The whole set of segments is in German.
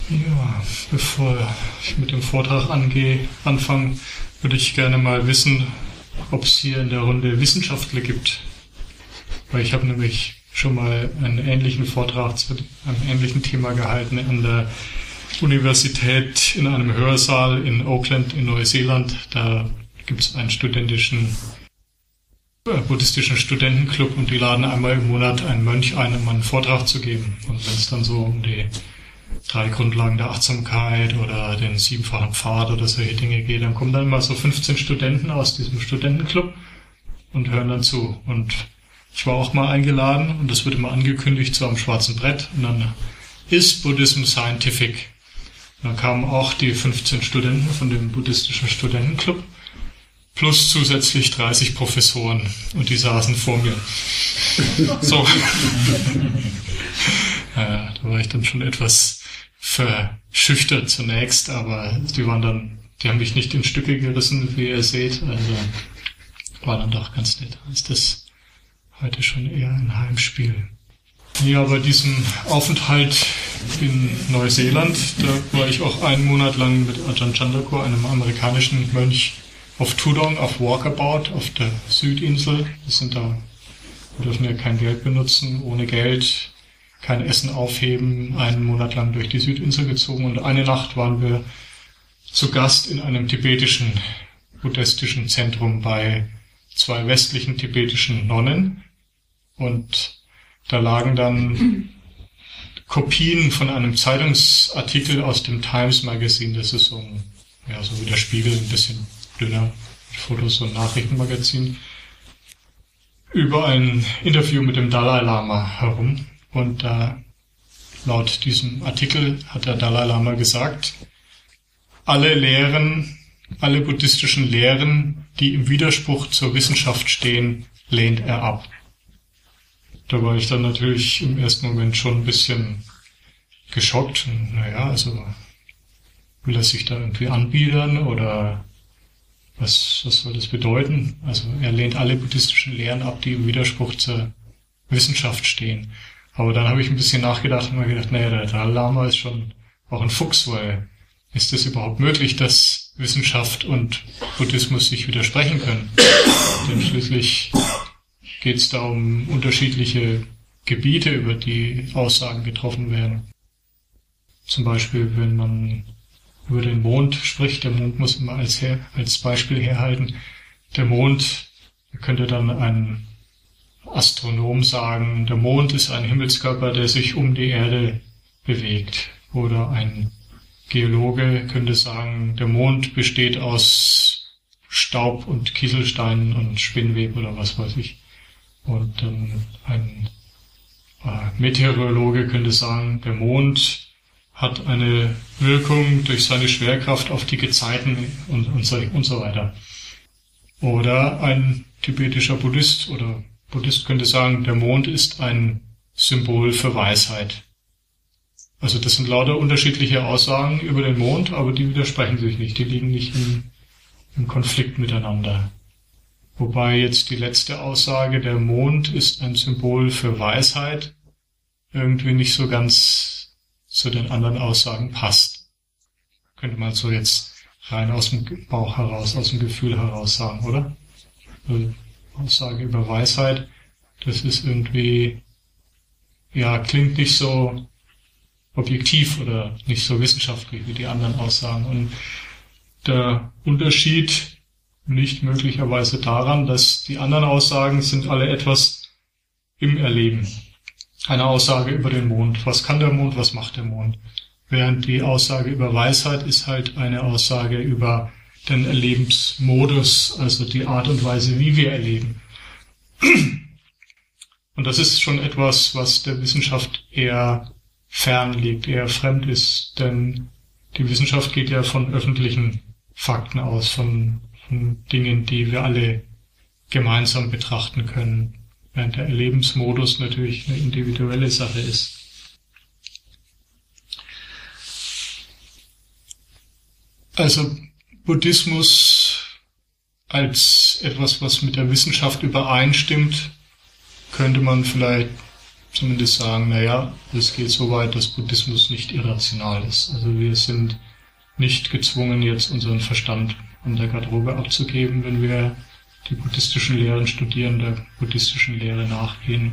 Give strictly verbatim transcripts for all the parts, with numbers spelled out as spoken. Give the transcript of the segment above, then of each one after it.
Ja, bevor ich mit dem Vortrag angehe, anfange, würde ich gerne mal wissen, ob es hier in der Runde Wissenschaftler gibt. Weil ich habe nämlich schon mal einen ähnlichen Vortrag zu einem ähnlichen Thema gehalten an der Universität in einem Hörsaal in Auckland in Neuseeland. Da gibt es einen studentischen, äh, buddhistischen Studentenclub und die laden einmal im Monat einen Mönch ein, um einen Vortrag zu geben. Und wenn es dann so um die drei Grundlagen der Achtsamkeit oder den siebenfachen Pfad oder solche Dinge geht, dann kommen dann mal so fünfzehn Studenten aus diesem Studentenclub und hören dann zu. Und ich war auch mal eingeladen und das wird immer angekündigt so am schwarzen Brett und dann ist Buddhism Scientific. Und dann kamen auch die fünfzehn Studenten von dem buddhistischen Studentenclub plus zusätzlich dreißig Professoren und die saßen vor mir. So. Ja, da war ich dann schon etwas verschüchtert zunächst, aber die waren dann, die haben mich nicht in Stücke gerissen, wie ihr seht, also war dann doch ganz nett. Ist das heute schon eher ein Heimspiel. Ja, bei diesem Aufenthalt in Neuseeland, da war ich auch einen Monat lang mit Ajahn Chandrakur, einem amerikanischen Mönch, auf Tudong, auf Walkabout, auf der Südinsel. Wir sind da, wir dürfen ja kein Geld benutzen, ohne Geld, kein Essen aufheben, einen Monat lang durch die Südinsel gezogen und eine Nacht waren wir zu Gast in einem tibetischen, buddhistischen Zentrum bei zwei westlichen tibetischen Nonnen und da lagen dann Kopien von einem Zeitungsartikel aus dem Times Magazine, das ist so ein, ja, so wie der Spiegel, ein bisschen dünner, mit Fotos, so ein Nachrichtenmagazin, über ein Interview mit dem Dalai Lama herum. Und da, äh, laut diesem Artikel hat der Dalai Lama gesagt, alle Lehren, alle buddhistischen Lehren, die im Widerspruch zur Wissenschaft stehen, lehnt er ab. Da war ich dann natürlich im ersten Moment schon ein bisschen geschockt. Naja, also will er sich da irgendwie anbiedern oder was, was soll das bedeuten? Also er lehnt alle buddhistischen Lehren ab, die im Widerspruch zur Wissenschaft stehen. Aber dann habe ich ein bisschen nachgedacht und mir gedacht, naja, der Dalai Lama ist schon auch ein Fuchs, weil ist es überhaupt möglich, dass Wissenschaft und Buddhismus sich widersprechen können? Denn schließlich geht es da um unterschiedliche Gebiete, über die Aussagen getroffen werden. Zum Beispiel, wenn man über den Mond spricht, der Mond muss immer als, her, als Beispiel herhalten. Der Mond könnte dann ein Astronom sagen, der Mond ist ein Himmelskörper, der sich um die Erde bewegt. Oder ein Geologe könnte sagen, der Mond besteht aus Staub und Kieselsteinen und Spinnweb oder was weiß ich. Und dann ein äh, Meteorologe könnte sagen, der Mond hat eine Wirkung durch seine Schwerkraft auf die Gezeiten und, und, so, und so weiter. Oder ein tibetischer Buddhist oder Buddhist könnte sagen, der Mond ist ein Symbol für Weisheit. Also das sind lauter unterschiedliche Aussagen über den Mond, aber die widersprechen sich nicht, die liegen nicht im, im Konflikt miteinander. Wobei jetzt die letzte Aussage, der Mond ist ein Symbol für Weisheit, irgendwie nicht so ganz zu den anderen Aussagen passt. Könnte man so jetzt rein aus dem Bauch heraus, aus dem Gefühl heraus sagen, oder? Also Aussage über Weisheit, das ist irgendwie, ja, klingt nicht so objektiv oder nicht so wissenschaftlich wie die anderen Aussagen. Und der Unterschied liegt möglicherweise daran, dass die anderen Aussagen sind alle etwas im Erleben. Eine Aussage über den Mond. Was kann der Mond? Was macht der Mond? Während die Aussage über Weisheit ist halt eine Aussage über den Erlebensmodus, also die Art und Weise, wie wir erleben. Und das ist schon etwas, was der Wissenschaft eher fern liegt, eher fremd ist, denn die Wissenschaft geht ja von öffentlichen Fakten aus, von, von Dingen, die wir alle gemeinsam betrachten können, während der Erlebensmodus natürlich eine individuelle Sache ist. Also Buddhismus als etwas, was mit der Wissenschaft übereinstimmt, könnte man vielleicht zumindest sagen, naja, es geht so weit, dass Buddhismus nicht irrational ist. Also wir sind nicht gezwungen, jetzt unseren Verstand an der Garderobe abzugeben, wenn wir die buddhistischen Lehren studieren, der buddhistischen Lehre nachgehen.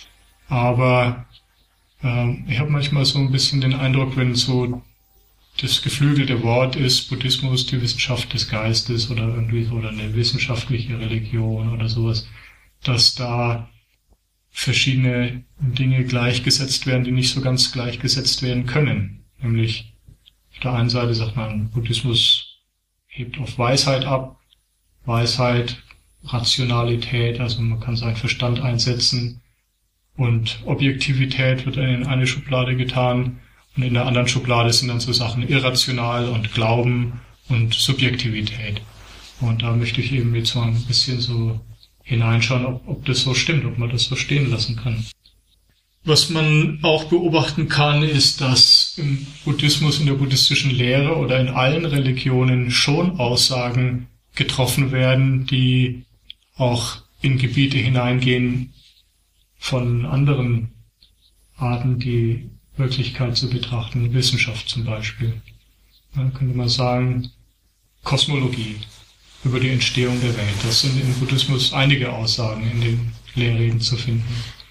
Aber äh, ich habe manchmal so ein bisschen den Eindruck, wenn so das geflügelte Wort ist, Buddhismus, die Wissenschaft des Geistes oder irgendwie so, oder eine wissenschaftliche Religion oder sowas, dass da verschiedene Dinge gleichgesetzt werden, die nicht so ganz gleichgesetzt werden können. Nämlich auf der einen Seite sagt man, Buddhismus hebt auf Weisheit ab, Weisheit, Rationalität, also man kann seinen Verstand einsetzen, und Objektivität wird in eine Schublade getan, und in der anderen Schublade sind dann so Sachen irrational und Glauben und Subjektivität. Und da möchte ich eben jetzt mal ein bisschen so hineinschauen, ob, ob das so stimmt, ob man das so stehen lassen kann. Was man auch beobachten kann, ist, dass im Buddhismus, in der buddhistischen Lehre oder in allen Religionen schon Aussagen getroffen werden, die auch in Gebiete hineingehen von anderen Arten, die Wirklichkeit zu betrachten, Wissenschaft zum Beispiel. Da könnte man sagen, Kosmologie über die Entstehung der Welt. Das sind im Buddhismus einige Aussagen in den Lehrreden zu finden.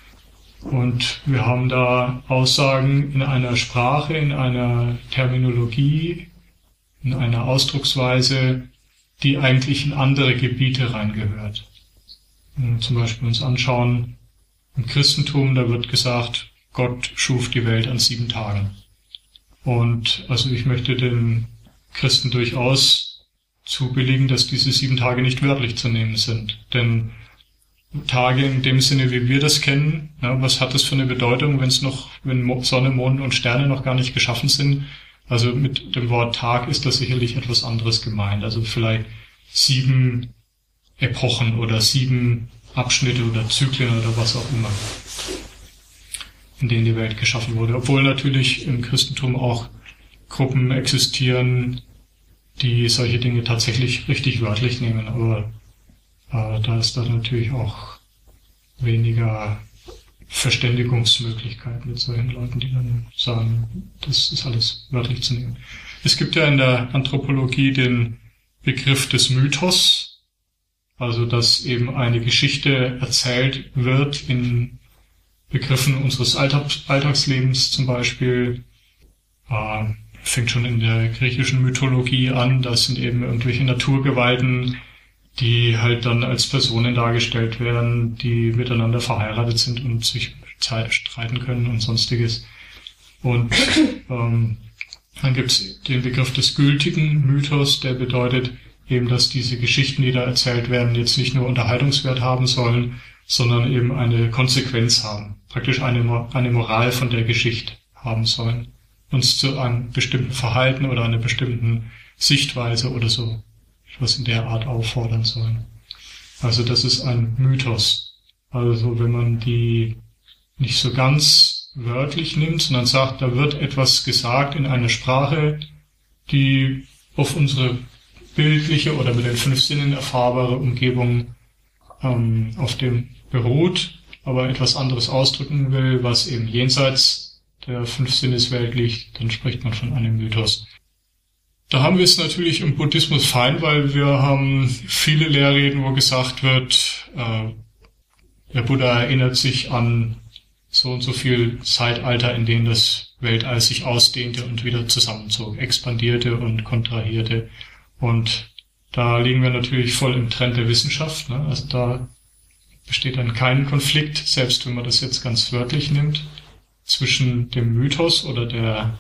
Und wir haben da Aussagen in einer Sprache, in einer Terminologie, in einer Ausdrucksweise, die eigentlich in andere Gebiete reingehört. Wenn wir zum Beispiel uns anschauen, im Christentum, da wird gesagt, Gott schuf die Welt an sieben Tagen. Und also ich möchte den Christen durchaus zubilligen, dass diese sieben Tage nicht wörtlich zu nehmen sind. Denn Tage in dem Sinne, wie wir das kennen, ja, was hat das für eine Bedeutung, wenn es noch, wenn Sonne, Mond und Sterne noch gar nicht geschaffen sind? Also mit dem Wort Tag ist da sicherlich etwas anderes gemeint. Also vielleicht sieben Epochen oder sieben Abschnitte oder Zyklen oder was auch immer, in denen die Welt geschaffen wurde. Obwohl natürlich im Christentum auch Gruppen existieren, die solche Dinge tatsächlich richtig wörtlich nehmen. Aber äh, da ist dann natürlich auch weniger Verständigungsmöglichkeit mit solchen Leuten, die dann sagen, das ist alles wörtlich zu nehmen. Es gibt ja in der Anthropologie den Begriff des Mythos, also dass eben eine Geschichte erzählt wird in Begriffen unseres Alltags, Alltagslebens zum Beispiel. Äh, fängt schon in der griechischen Mythologie an, das sind eben irgendwelche Naturgewalten, die halt dann als Personen dargestellt werden, die miteinander verheiratet sind und sich streiten können und sonstiges. Und ähm, dann gibt es den Begriff des gültigen Mythos, der bedeutet eben, dass diese Geschichten, die da erzählt werden, jetzt nicht nur Unterhaltungswert haben sollen, sondern eben eine Konsequenz haben, praktisch eine, eine Moral von der Geschichte haben sollen, uns zu einem bestimmten Verhalten oder einer bestimmten Sichtweise oder so etwas in der Art auffordern sollen. Also das ist ein Mythos. Also wenn man die nicht so ganz wörtlich nimmt, sondern sagt, da wird etwas gesagt in einer Sprache, die auf unsere bildliche oder mit den fünf Sinnen erfahrbare Umgebung ähm, auf dem beruht, aber etwas anderes ausdrücken will, was eben jenseits der fünf Sinneswelt liegt, dann spricht man von einem Mythos. Da haben wir es natürlich im Buddhismus fein, weil wir haben viele Lehrreden, wo gesagt wird, äh, der Buddha erinnert sich an so und so viel Zeitalter, in denen das Weltall sich ausdehnte und wieder zusammenzog, expandierte und kontrahierte. Und da liegen wir natürlich voll im Trend der Wissenschaft, ne? Also da besteht dann kein Konflikt, selbst wenn man das jetzt ganz wörtlich nimmt, zwischen dem Mythos oder der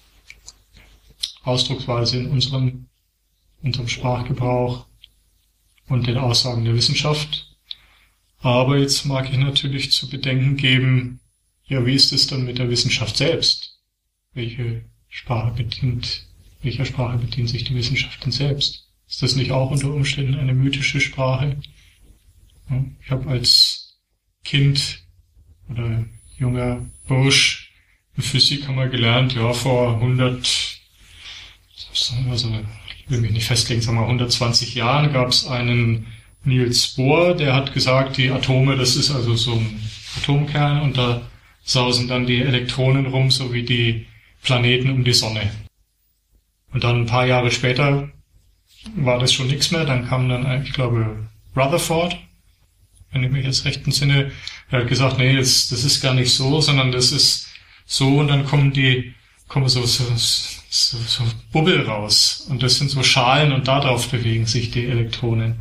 Ausdrucksweise in unserem, unserem Sprachgebrauch und den Aussagen der Wissenschaft. Aber jetzt mag ich natürlich zu bedenken geben, ja, wie ist es dann mit der Wissenschaft selbst? Welche Sprache bedient, welcher Sprache bedient sich die Wissenschaft denn selbst? Ist das nicht auch unter Umständen eine mythische Sprache? Ja, ich habe als Kind oder junger Bursch in Physik haben wir gelernt, ja, vor hundert, also ich will mich nicht festlegen, sagen wir hundertzwanzig Jahren gab es einen Niels Bohr, der hat gesagt, die Atome, das ist also so ein Atomkern und da sausen dann die Elektronen rum, so wie die Planeten um die Sonne. Und dann ein paar Jahre später war das schon nichts mehr. Dann kam dann, ich glaube, Rutherford, wenn ich mich jetzt recht entsinne. Er hat gesagt, nee, das, das ist gar nicht so, sondern das ist so. Und dann kommen die, kommen so, so, so, so Bubbel raus. Und das sind so Schalen und darauf bewegen sich die Elektronen.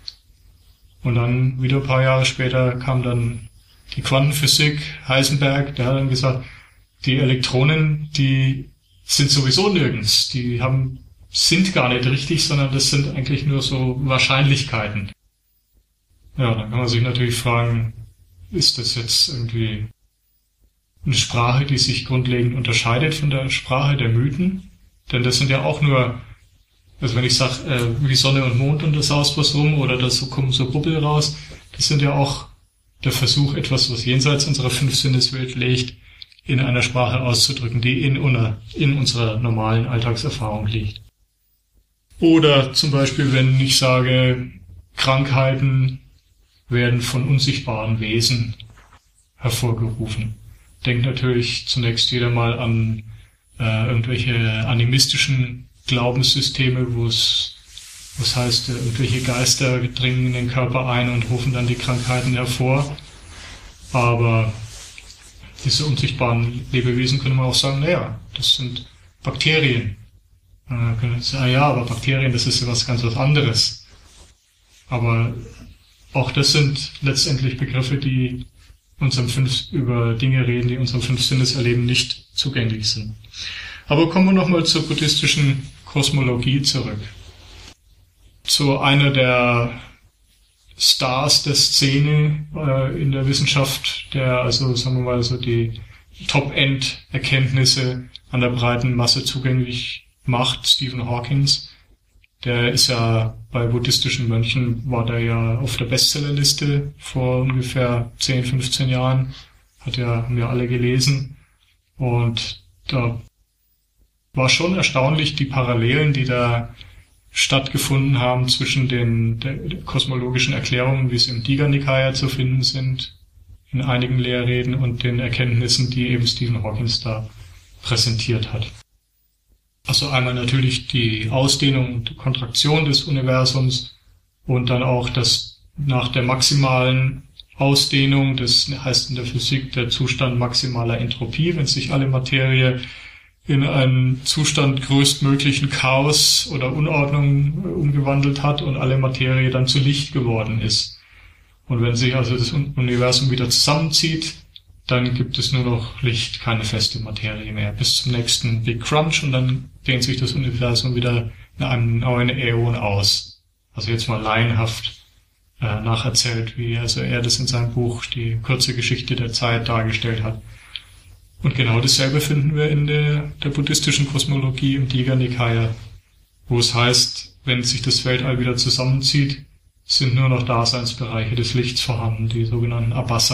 Und dann wieder ein paar Jahre später kam dann die Quantenphysik, Heisenberg, der hat dann gesagt, die Elektronen, die sind sowieso nirgends. Die haben, sind gar nicht richtig, sondern das sind eigentlich nur so Wahrscheinlichkeiten. Ja, dann kann man sich natürlich fragen, ist das jetzt irgendwie eine Sprache, die sich grundlegend unterscheidet von der Sprache der Mythen? Denn das sind ja auch nur, also wenn ich sage, äh, wie Sonne und Mond und da saust was rum oder da so kommen so Bubbel raus, das sind ja auch der Versuch, etwas, was jenseits unserer Fünfsinneswelt liegt, in einer Sprache auszudrücken, die in, in unserer normalen Alltagserfahrung liegt. Oder zum Beispiel, wenn ich sage, Krankheiten werden von unsichtbaren Wesen hervorgerufen. Denkt natürlich zunächst jeder mal an äh, irgendwelche animistischen Glaubenssysteme, wo es was heißt, irgendwelche Geister dringen in den Körper ein und rufen dann die Krankheiten hervor. Aber diese unsichtbaren Lebewesen können wir auch sagen, naja, das sind Bakterien. Dann können wir sagen, ja, aber Bakterien, das ist ja was ganz was anderes. Aber auch das sind letztendlich Begriffe, die unserem fünf, über Dinge reden, die unserem Fünfsinneserleben nicht zugänglich sind. Aber kommen wir nochmal zur buddhistischen Kosmologie zurück. Zu einer der Stars der Szene äh, in der Wissenschaft, der also, sagen wir mal, so die Top-End-Erkenntnisse an der breiten Masse zugänglich macht, Stephen Hawking. Der ist ja bei buddhistischen Mönchen, war der ja auf der Bestsellerliste vor ungefähr zehn, fünfzehn Jahren. Hat ja, haben ja alle gelesen. Und da war schon erstaunlich die Parallelen, die da stattgefunden haben zwischen den der, der kosmologischen Erklärungen, wie sie im Digha Nikaya zu finden sind, in einigen Lehrreden, und den Erkenntnissen, die eben Stephen Hawking da präsentiert hat. Also einmal natürlich die Ausdehnung und Kontraktion des Universums und dann auch das nach der maximalen Ausdehnung, das heißt in der Physik der Zustand maximaler Entropie, wenn sich alle Materie in einen Zustand größtmöglichen Chaos oder Unordnung umgewandelt hat und alle Materie dann zu Licht geworden ist. Und wenn sich also das Universum wieder zusammenzieht, dann gibt es nur noch Licht, keine feste Materie mehr, bis zum nächsten Big Crunch, und dann dehnt sich das Universum wieder in einem neuen Äon aus. Also jetzt mal laienhaft äh, nacherzählt, wie also er das in seinem Buch Die kurze Geschichte der Zeit dargestellt hat. Und genau dasselbe finden wir in der, der buddhistischen Kosmologie im Digha Nikaya, wo es heißt, wenn sich das Weltall wieder zusammenzieht, sind nur noch Daseinsbereiche des Lichts vorhanden, die sogenannten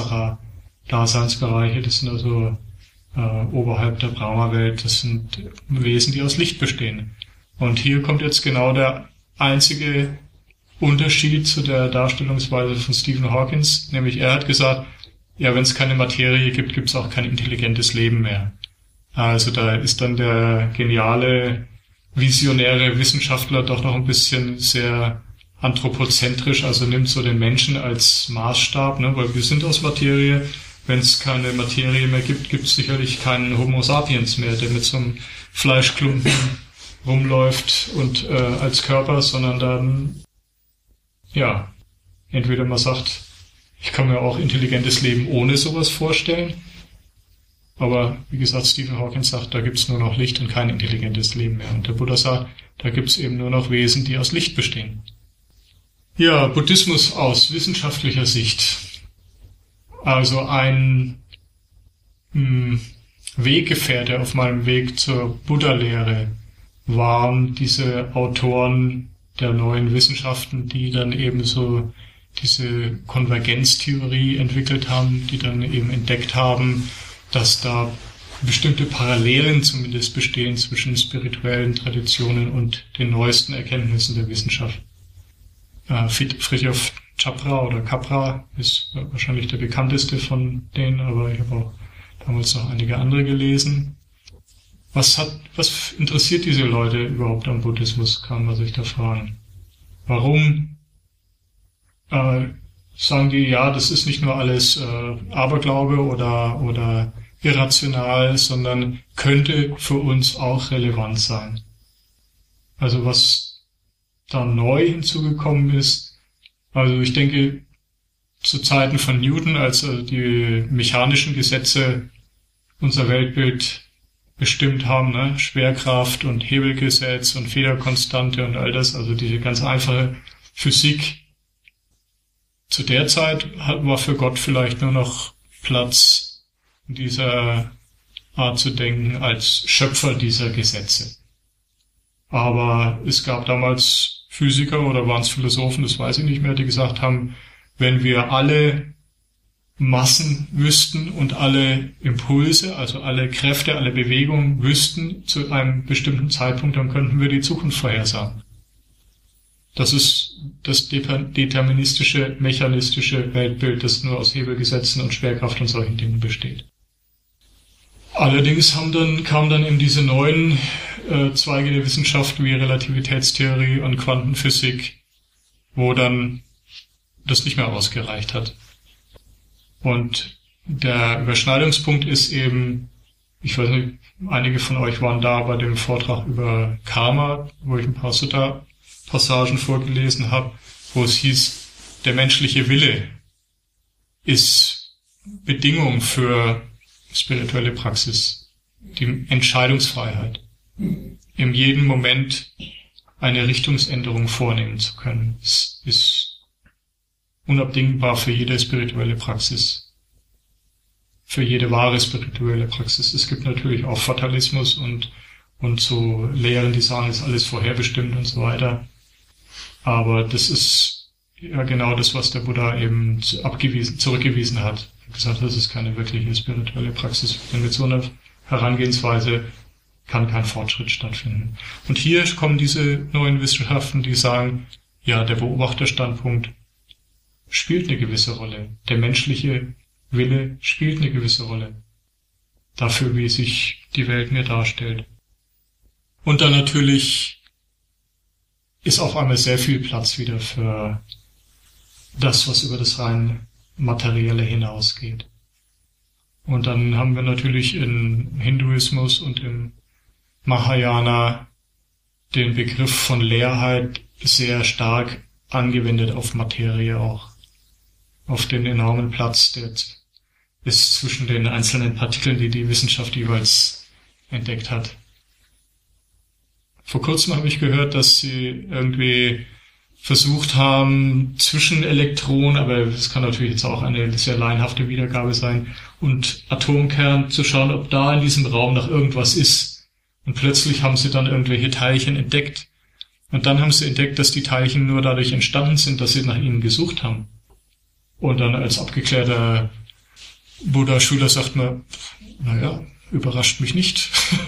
Abhassara-Daseinsbereiche. Das sind also äh, oberhalb der Brahma-Welt, das sind Wesen, die aus Licht bestehen. Und hier kommt jetzt genau der einzige Unterschied zu der Darstellungsweise von Stephen Hawking, nämlich er hat gesagt, ja, wenn es keine Materie gibt, gibt es auch kein intelligentes Leben mehr. Also da ist dann der geniale, visionäre Wissenschaftler doch noch ein bisschen sehr anthropozentrisch, also nimmt so den Menschen als Maßstab, ne, weil wir sind aus Materie. Wenn es keine Materie mehr gibt, gibt es sicherlich keinen Homo sapiens mehr, der mit so einem Fleischklumpen rumläuft und äh, als Körper, sondern dann, ja, entweder man sagt, ich kann mir auch intelligentes Leben ohne sowas vorstellen. Aber wie gesagt, Stephen Hawking sagt, da gibt's nur noch Licht und kein intelligentes Leben mehr. Und der Buddha sagt, da gibt's eben nur noch Wesen, die aus Licht bestehen. Ja, Buddhismus aus wissenschaftlicher Sicht. Also ein mh, Weggefährte auf meinem Weg zur Buddha-Lehre waren diese Autoren der neuen Wissenschaften, die dann eben so diese Konvergenztheorie entwickelt haben, die dann eben entdeckt haben, dass da bestimmte Parallelen zumindest bestehen zwischen spirituellen Traditionen und den neuesten Erkenntnissen der Wissenschaft. Äh, Fritjof Capra oder Capra ist wahrscheinlich der bekannteste von denen, aber ich habe auch damals noch einige andere gelesen. Was hat, was interessiert diese Leute überhaupt am Buddhismus, kann man sich da fragen. Warum äh, sagen die, ja, das ist nicht nur alles äh, Aberglaube oder, oder irrational, sondern könnte für uns auch relevant sein. Also was da neu hinzugekommen ist, also ich denke, zu Zeiten von Newton, als äh, die mechanischen Gesetze unser Weltbild bestimmt haben, ne? Schwerkraft und Hebelgesetz und Federkonstante und all das, also diese ganz einfache Physik. Zu der Zeit war für Gott vielleicht nur noch Platz in dieser Art zu denken als Schöpfer dieser Gesetze. Aber es gab damals Physiker oder waren es Philosophen, das weiß ich nicht mehr, die gesagt haben, wenn wir alle Massen wüssten und alle Impulse, also alle Kräfte, alle Bewegungen wüssten zu einem bestimmten Zeitpunkt, dann könnten wir die Zukunft vorhersagen. Das ist das deterministische, mechanistische Weltbild, das nur aus Hebelgesetzen und Schwerkraft und solchen Dingen besteht. Allerdings haben dann, kamen dann eben diese neuen äh, Zweige der Wissenschaft wie Relativitätstheorie und Quantenphysik, wo dann das nicht mehr ausgereicht hat. Und der Überschneidungspunkt ist eben, ich weiß nicht, einige von euch waren da bei dem Vortrag über Karma, wo ich ein paar Sutta-Passagen vorgelesen habe, wo es hieß, der menschliche Wille ist Bedingung für spirituelle Praxis, die Entscheidungsfreiheit, in jedem Moment eine Richtungsänderung vornehmen zu können. Es ist unabdingbar für jede spirituelle Praxis, für jede wahre spirituelle Praxis. Es gibt natürlich auch Fatalismus und und so Lehren, die sagen, es ist alles vorherbestimmt und so weiter. Aber das ist ja genau das, was der Buddha eben abgewiesen, zurückgewiesen hat. Er hat gesagt, das ist keine wirkliche spirituelle Praxis. Denn mit so einer Herangehensweise kann kein Fortschritt stattfinden. Und hier kommen diese neuen Wissenschaften, die sagen, ja, der Beobachterstandpunkt spielt eine gewisse Rolle. Der menschliche Wille spielt eine gewisse Rolle. Dafür, wie sich die Welt mir darstellt. Und dann natürlich ist auf einmal sehr viel Platz wieder für das, was über das rein Materielle hinausgeht. Und dann haben wir natürlich im Hinduismus und im Mahayana den Begriff von Leerheit sehr stark angewendet auf Materie auch. Auf den enormen Platz, der ist zwischen den einzelnen Partikeln, die die Wissenschaft jeweils entdeckt hat. Vor kurzem habe ich gehört, dass sie irgendwie versucht haben, zwischen Elektronen, aber das kann natürlich jetzt auch eine sehr laienhafte Wiedergabe sein, und Atomkern zu schauen, ob da in diesem Raum noch irgendwas ist. Und plötzlich haben sie dann irgendwelche Teilchen entdeckt. Und dann haben sie entdeckt, dass die Teilchen nur dadurch entstanden sind, dass sie nach ihnen gesucht haben. Und dann als abgeklärter Buddha-Schüler sagt man, naja, überrascht mich nicht,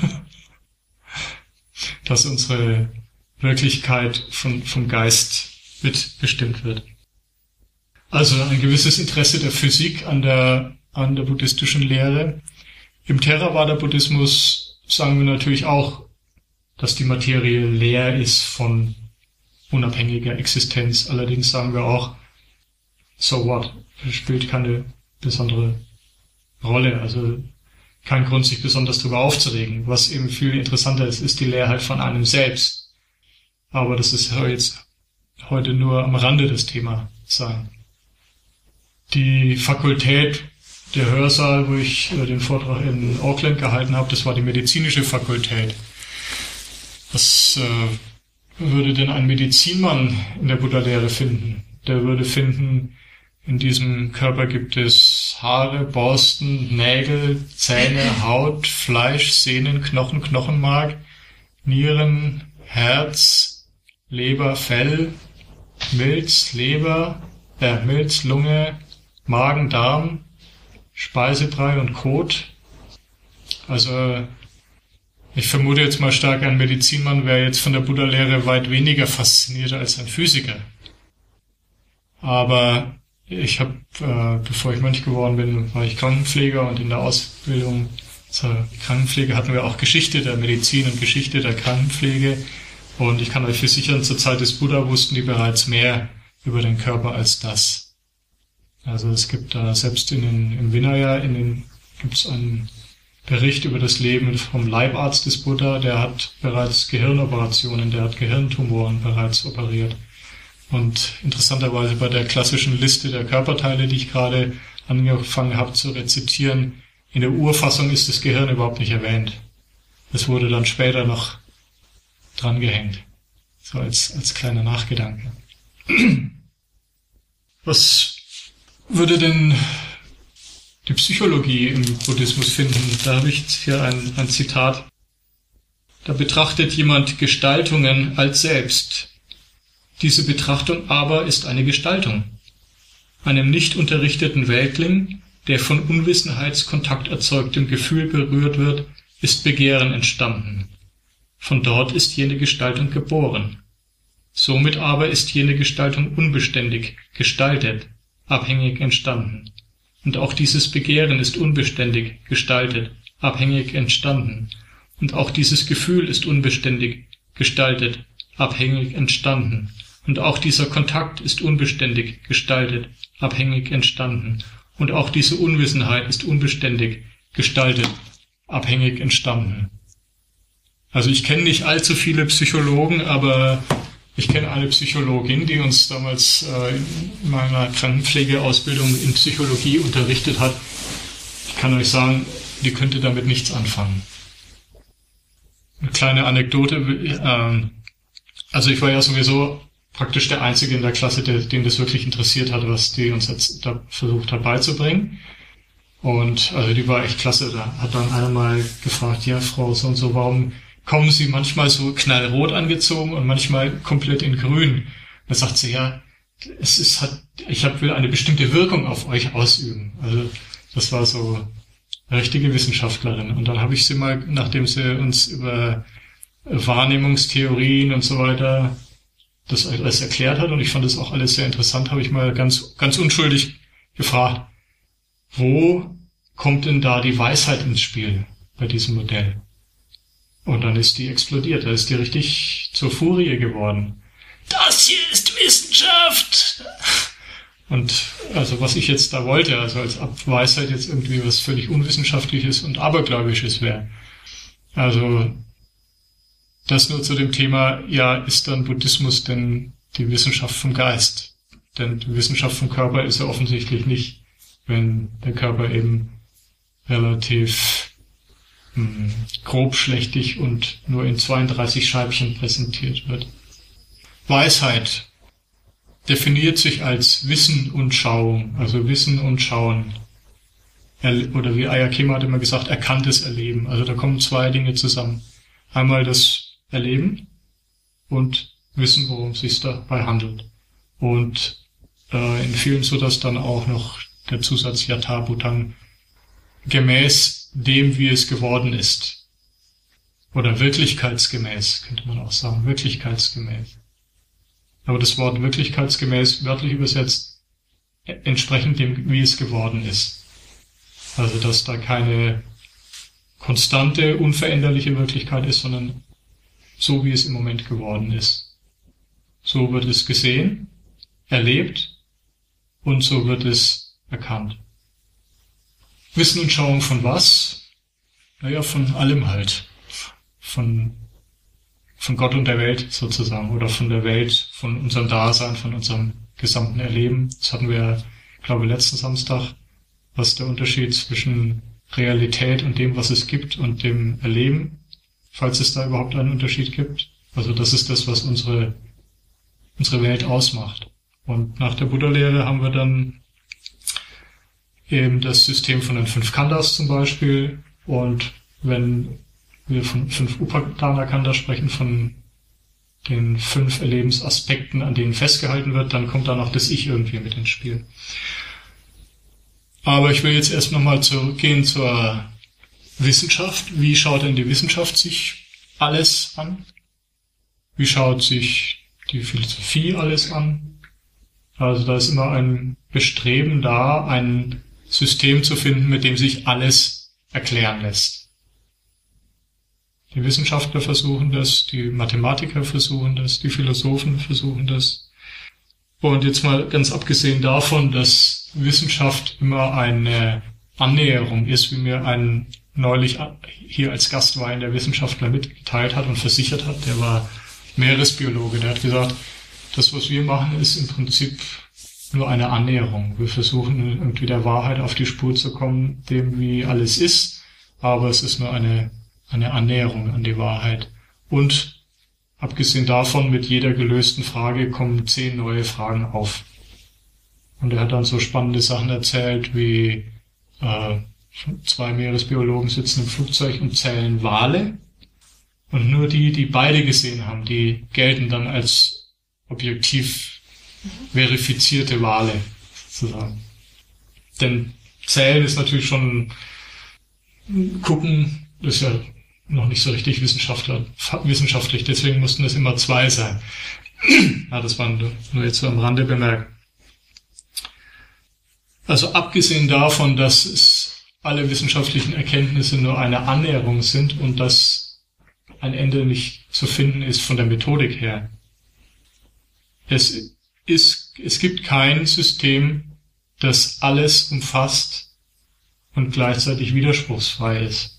dass unsere Wirklichkeit von, vom Geist mitbestimmt wird. Also ein gewisses Interesse der Physik an der, an der buddhistischen Lehre. Im Theravada-Buddhismus sagen wir natürlich auch, dass die Materie leer ist von unabhängiger Existenz. Allerdings sagen wir auch, so what? Das spielt keine besondere Rolle. Also kein Grund, sich besonders darüber aufzuregen. Was eben viel interessanter ist, ist die Leerheit von einem selbst. Aber das ist jetzt heute nur am Rande des Thema sein. Die Fakultät, der Hörsaal, wo ich den Vortrag in Auckland gehalten habe, das war die medizinische Fakultät. Was äh, würde denn ein Medizinmann in der Buddha-Lehre finden? Der würde finden, in diesem Körper gibt es Haare, Borsten, Nägel, Zähne, Haut, Fleisch, Sehnen, Knochen, Knochenmark, Nieren, Herz, Leber, Fell, Milz, Leber, äh, Milz, Lunge, Magen, Darm, Speisebrei und Kot. Also ich vermute jetzt mal stark, ein Medizinmann wäre jetzt von der Buddha-Lehre weit weniger fasziniert als ein Physiker. Aber ich habe, äh, bevor ich Mönch geworden bin, war ich Krankenpfleger und in der Ausbildung zur Krankenpflege hatten wir auch Geschichte der Medizin und Geschichte der Krankenpflege. Und ich kann euch versichern, zur Zeit des Buddha wussten die bereits mehr über den Körper als das. Also es gibt da selbst in den, im Vinaya, in den, gibt's einen Bericht über das Leben vom Leibarzt des Buddha, der hat bereits Gehirnoperationen, der hat Gehirntumoren bereits operiert. Und interessanterweise bei der klassischen Liste der Körperteile, die ich gerade angefangen habe zu rezitieren, in der Urfassung ist das Gehirn überhaupt nicht erwähnt. Das wurde dann später noch drangehängt. So als, als kleiner Nachgedanke. Was würde denn die Psychologie im Buddhismus finden? Da habe ich hier ein, ein Zitat. Da betrachtet jemand Gestaltungen als selbst. Diese Betrachtung aber ist eine Gestaltung. Einem nicht unterrichteten Weltling, der von Unwissenheitskontakt erzeugtem Gefühl berührt wird, ist Begehren entstanden. Von dort ist jene Gestaltung geboren. Somit aber ist jene Gestaltung unbeständig, gestaltet, abhängig entstanden. Und auch dieses Begehren ist unbeständig, gestaltet, abhängig entstanden. Und auch dieses Gefühl ist unbeständig, gestaltet, abhängig entstanden. Und auch dieser Kontakt ist unbeständig, gestaltet, abhängig entstanden. Und auch diese Unwissenheit ist unbeständig, gestaltet, abhängig entstanden. Also ich kenne nicht allzu viele Psychologen, aber ich kenne eine Psychologin, die uns damals äh, in meiner Krankenpflegeausbildung in Psychologie unterrichtet hat. Ich kann euch sagen, die könnte damit nichts anfangen. Eine kleine Anekdote. Äh, also ich war ja sowieso praktisch der Einzige in der Klasse, der, den das wirklich interessiert hat, was die uns jetzt da versucht hat beizubringen. Und also die war echt klasse. Da hat dann einer mal gefragt, ja Frau so und so, warum kommen Sie manchmal so knallrot angezogen und manchmal komplett in grün? Da sagt sie, ja, es ist hat, ich hab, will eine bestimmte Wirkung auf euch ausüben. Also das war so eine richtige Wissenschaftlerin. Und dann habe ich sie mal, nachdem sie uns über Wahrnehmungstheorien und so weiter das alles erklärt hat, und ich fand das auch alles sehr interessant, habe ich mal ganz, ganz unschuldig gefragt, wo kommt denn da die Weisheit ins Spiel bei diesem Modell? Und dann ist die explodiert, da ist die richtig zur Furie geworden. Das hier ist Wissenschaft! Und also was ich jetzt da wollte, also als ob Weisheit jetzt irgendwie was völlig Unwissenschaftliches und Abergläubisches wäre. Also das nur zu dem Thema, ja, ist dann Buddhismus denn die Wissenschaft vom Geist? Denn die Wissenschaft vom Körper ist ja offensichtlich nicht, wenn der Körper eben relativ mh, grobschlächtig und nur in zweiunddreißig Scheibchen präsentiert wird. Weisheit definiert sich als Wissen und Schauung, also Wissen und Schauen. Er, oder wie Ayakema hat immer gesagt, erkanntes Erleben. Also da kommen zwei Dinge zusammen. Einmal das Erleben und wissen, worum es sich dabei handelt. Und äh, in vielen so, dass dann auch noch der Zusatz Yatha Bhutang gemäß dem, wie es geworden ist. Oder wirklichkeitsgemäß, könnte man auch sagen, wirklichkeitsgemäß. Aber das Wort wirklichkeitsgemäß, wörtlich übersetzt, entsprechend dem, wie es geworden ist. Also, dass da keine konstante, unveränderliche Wirklichkeit ist, sondern so, wie es im Moment geworden ist. So wird es gesehen, erlebt und so wird es erkannt. Wissen und Schauung von was? Naja, von allem halt. Von, von Gott und der Welt sozusagen oder von der Welt, von unserem Dasein, von unserem gesamten Erleben. Das hatten wir, glaube ich, letzten Samstag, was der Unterschied zwischen Realität und dem, was es gibt und dem Erleben, falls es da überhaupt einen Unterschied gibt. Also das ist das, was unsere, unsere Welt ausmacht. Und nach der Buddha-Lehre haben wir dann eben das System von den fünf Khandhas zum Beispiel. Und wenn wir von fünf Upadana-Khandhas sprechen, von den fünf Erlebensaspekten, an denen festgehalten wird, dann kommt da noch das Ich irgendwie mit ins Spiel. Aber ich will jetzt erst nochmal zurückgehen zur Wissenschaft. Wie schaut denn die Wissenschaft sich alles an? Wie schaut sich die Philosophie alles an? Also da ist immer ein Bestreben da, ein System zu finden, mit dem sich alles erklären lässt. Die Wissenschaftler versuchen das, die Mathematiker versuchen das, die Philosophen versuchen das. Und jetzt mal ganz abgesehen davon, dass Wissenschaft immer eine Annäherung ist, wie mir ein neulich hier als Gast war, in der Wissenschaftler mitgeteilt hat und versichert hat, der war Meeresbiologe, der hat gesagt, das, was wir machen, ist im Prinzip nur eine Annäherung. Wir versuchen irgendwie der Wahrheit auf die Spur zu kommen, dem wie alles ist, aber es ist nur eine, eine Annäherung an die Wahrheit. Und abgesehen davon, mit jeder gelösten Frage kommen zehn neue Fragen auf. Und er hat dann so spannende Sachen erzählt, wie äh, zwei Meeresbiologen sitzen im Flugzeug und zählen Wale. Und nur die, die beide gesehen haben, die gelten dann als objektiv verifizierte Wale, sozusagen. Denn zählen ist natürlich schon gucken, ist ja noch nicht so richtig Wissenschaftler, wissenschaftlich, deswegen mussten es immer zwei sein. Ja, das war nur jetzt so am Rande bemerkt. Also abgesehen davon, dass es alle wissenschaftlichen Erkenntnisse nur eine Annäherung sind und dass ein Ende nicht zu finden ist von der Methodik her. Es ist, es gibt kein System, das alles umfasst und gleichzeitig widerspruchsfrei ist.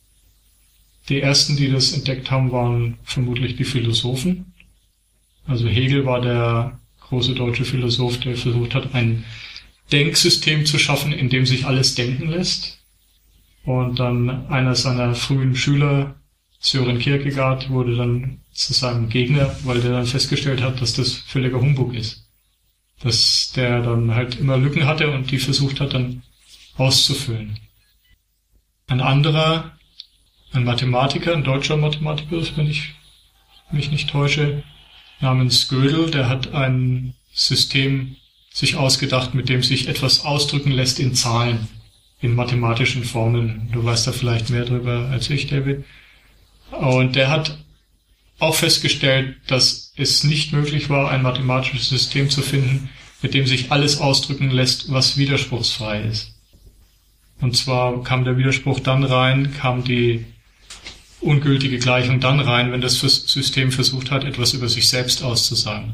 Die ersten, die das entdeckt haben, waren vermutlich die Philosophen. Also Hegel war der große deutsche Philosoph, der versucht hat, ein Denksystem zu schaffen, in dem sich alles denken lässt. Und dann einer seiner frühen Schüler, Søren Kierkegaard, wurde dann zu seinem Gegner, weil der dann festgestellt hat, dass das völliger Humbug ist. Dass der dann halt immer Lücken hatte und die versucht hat dann auszufüllen. Ein anderer, ein Mathematiker, ein deutscher Mathematiker, wenn ich mich nicht täusche, namens Gödel, der hat ein System sich ausgedacht, mit dem sich etwas ausdrücken lässt in Zahlen, in mathematischen Formeln. Du weißt da vielleicht mehr drüber als ich, David. Und der hat auch festgestellt, dass es nicht möglich war, ein mathematisches System zu finden, mit dem sich alles ausdrücken lässt, was widerspruchsfrei ist. Und zwar kam der Widerspruch dann rein, kam die ungültige Gleichung dann rein, wenn das System versucht hat, etwas über sich selbst auszusagen.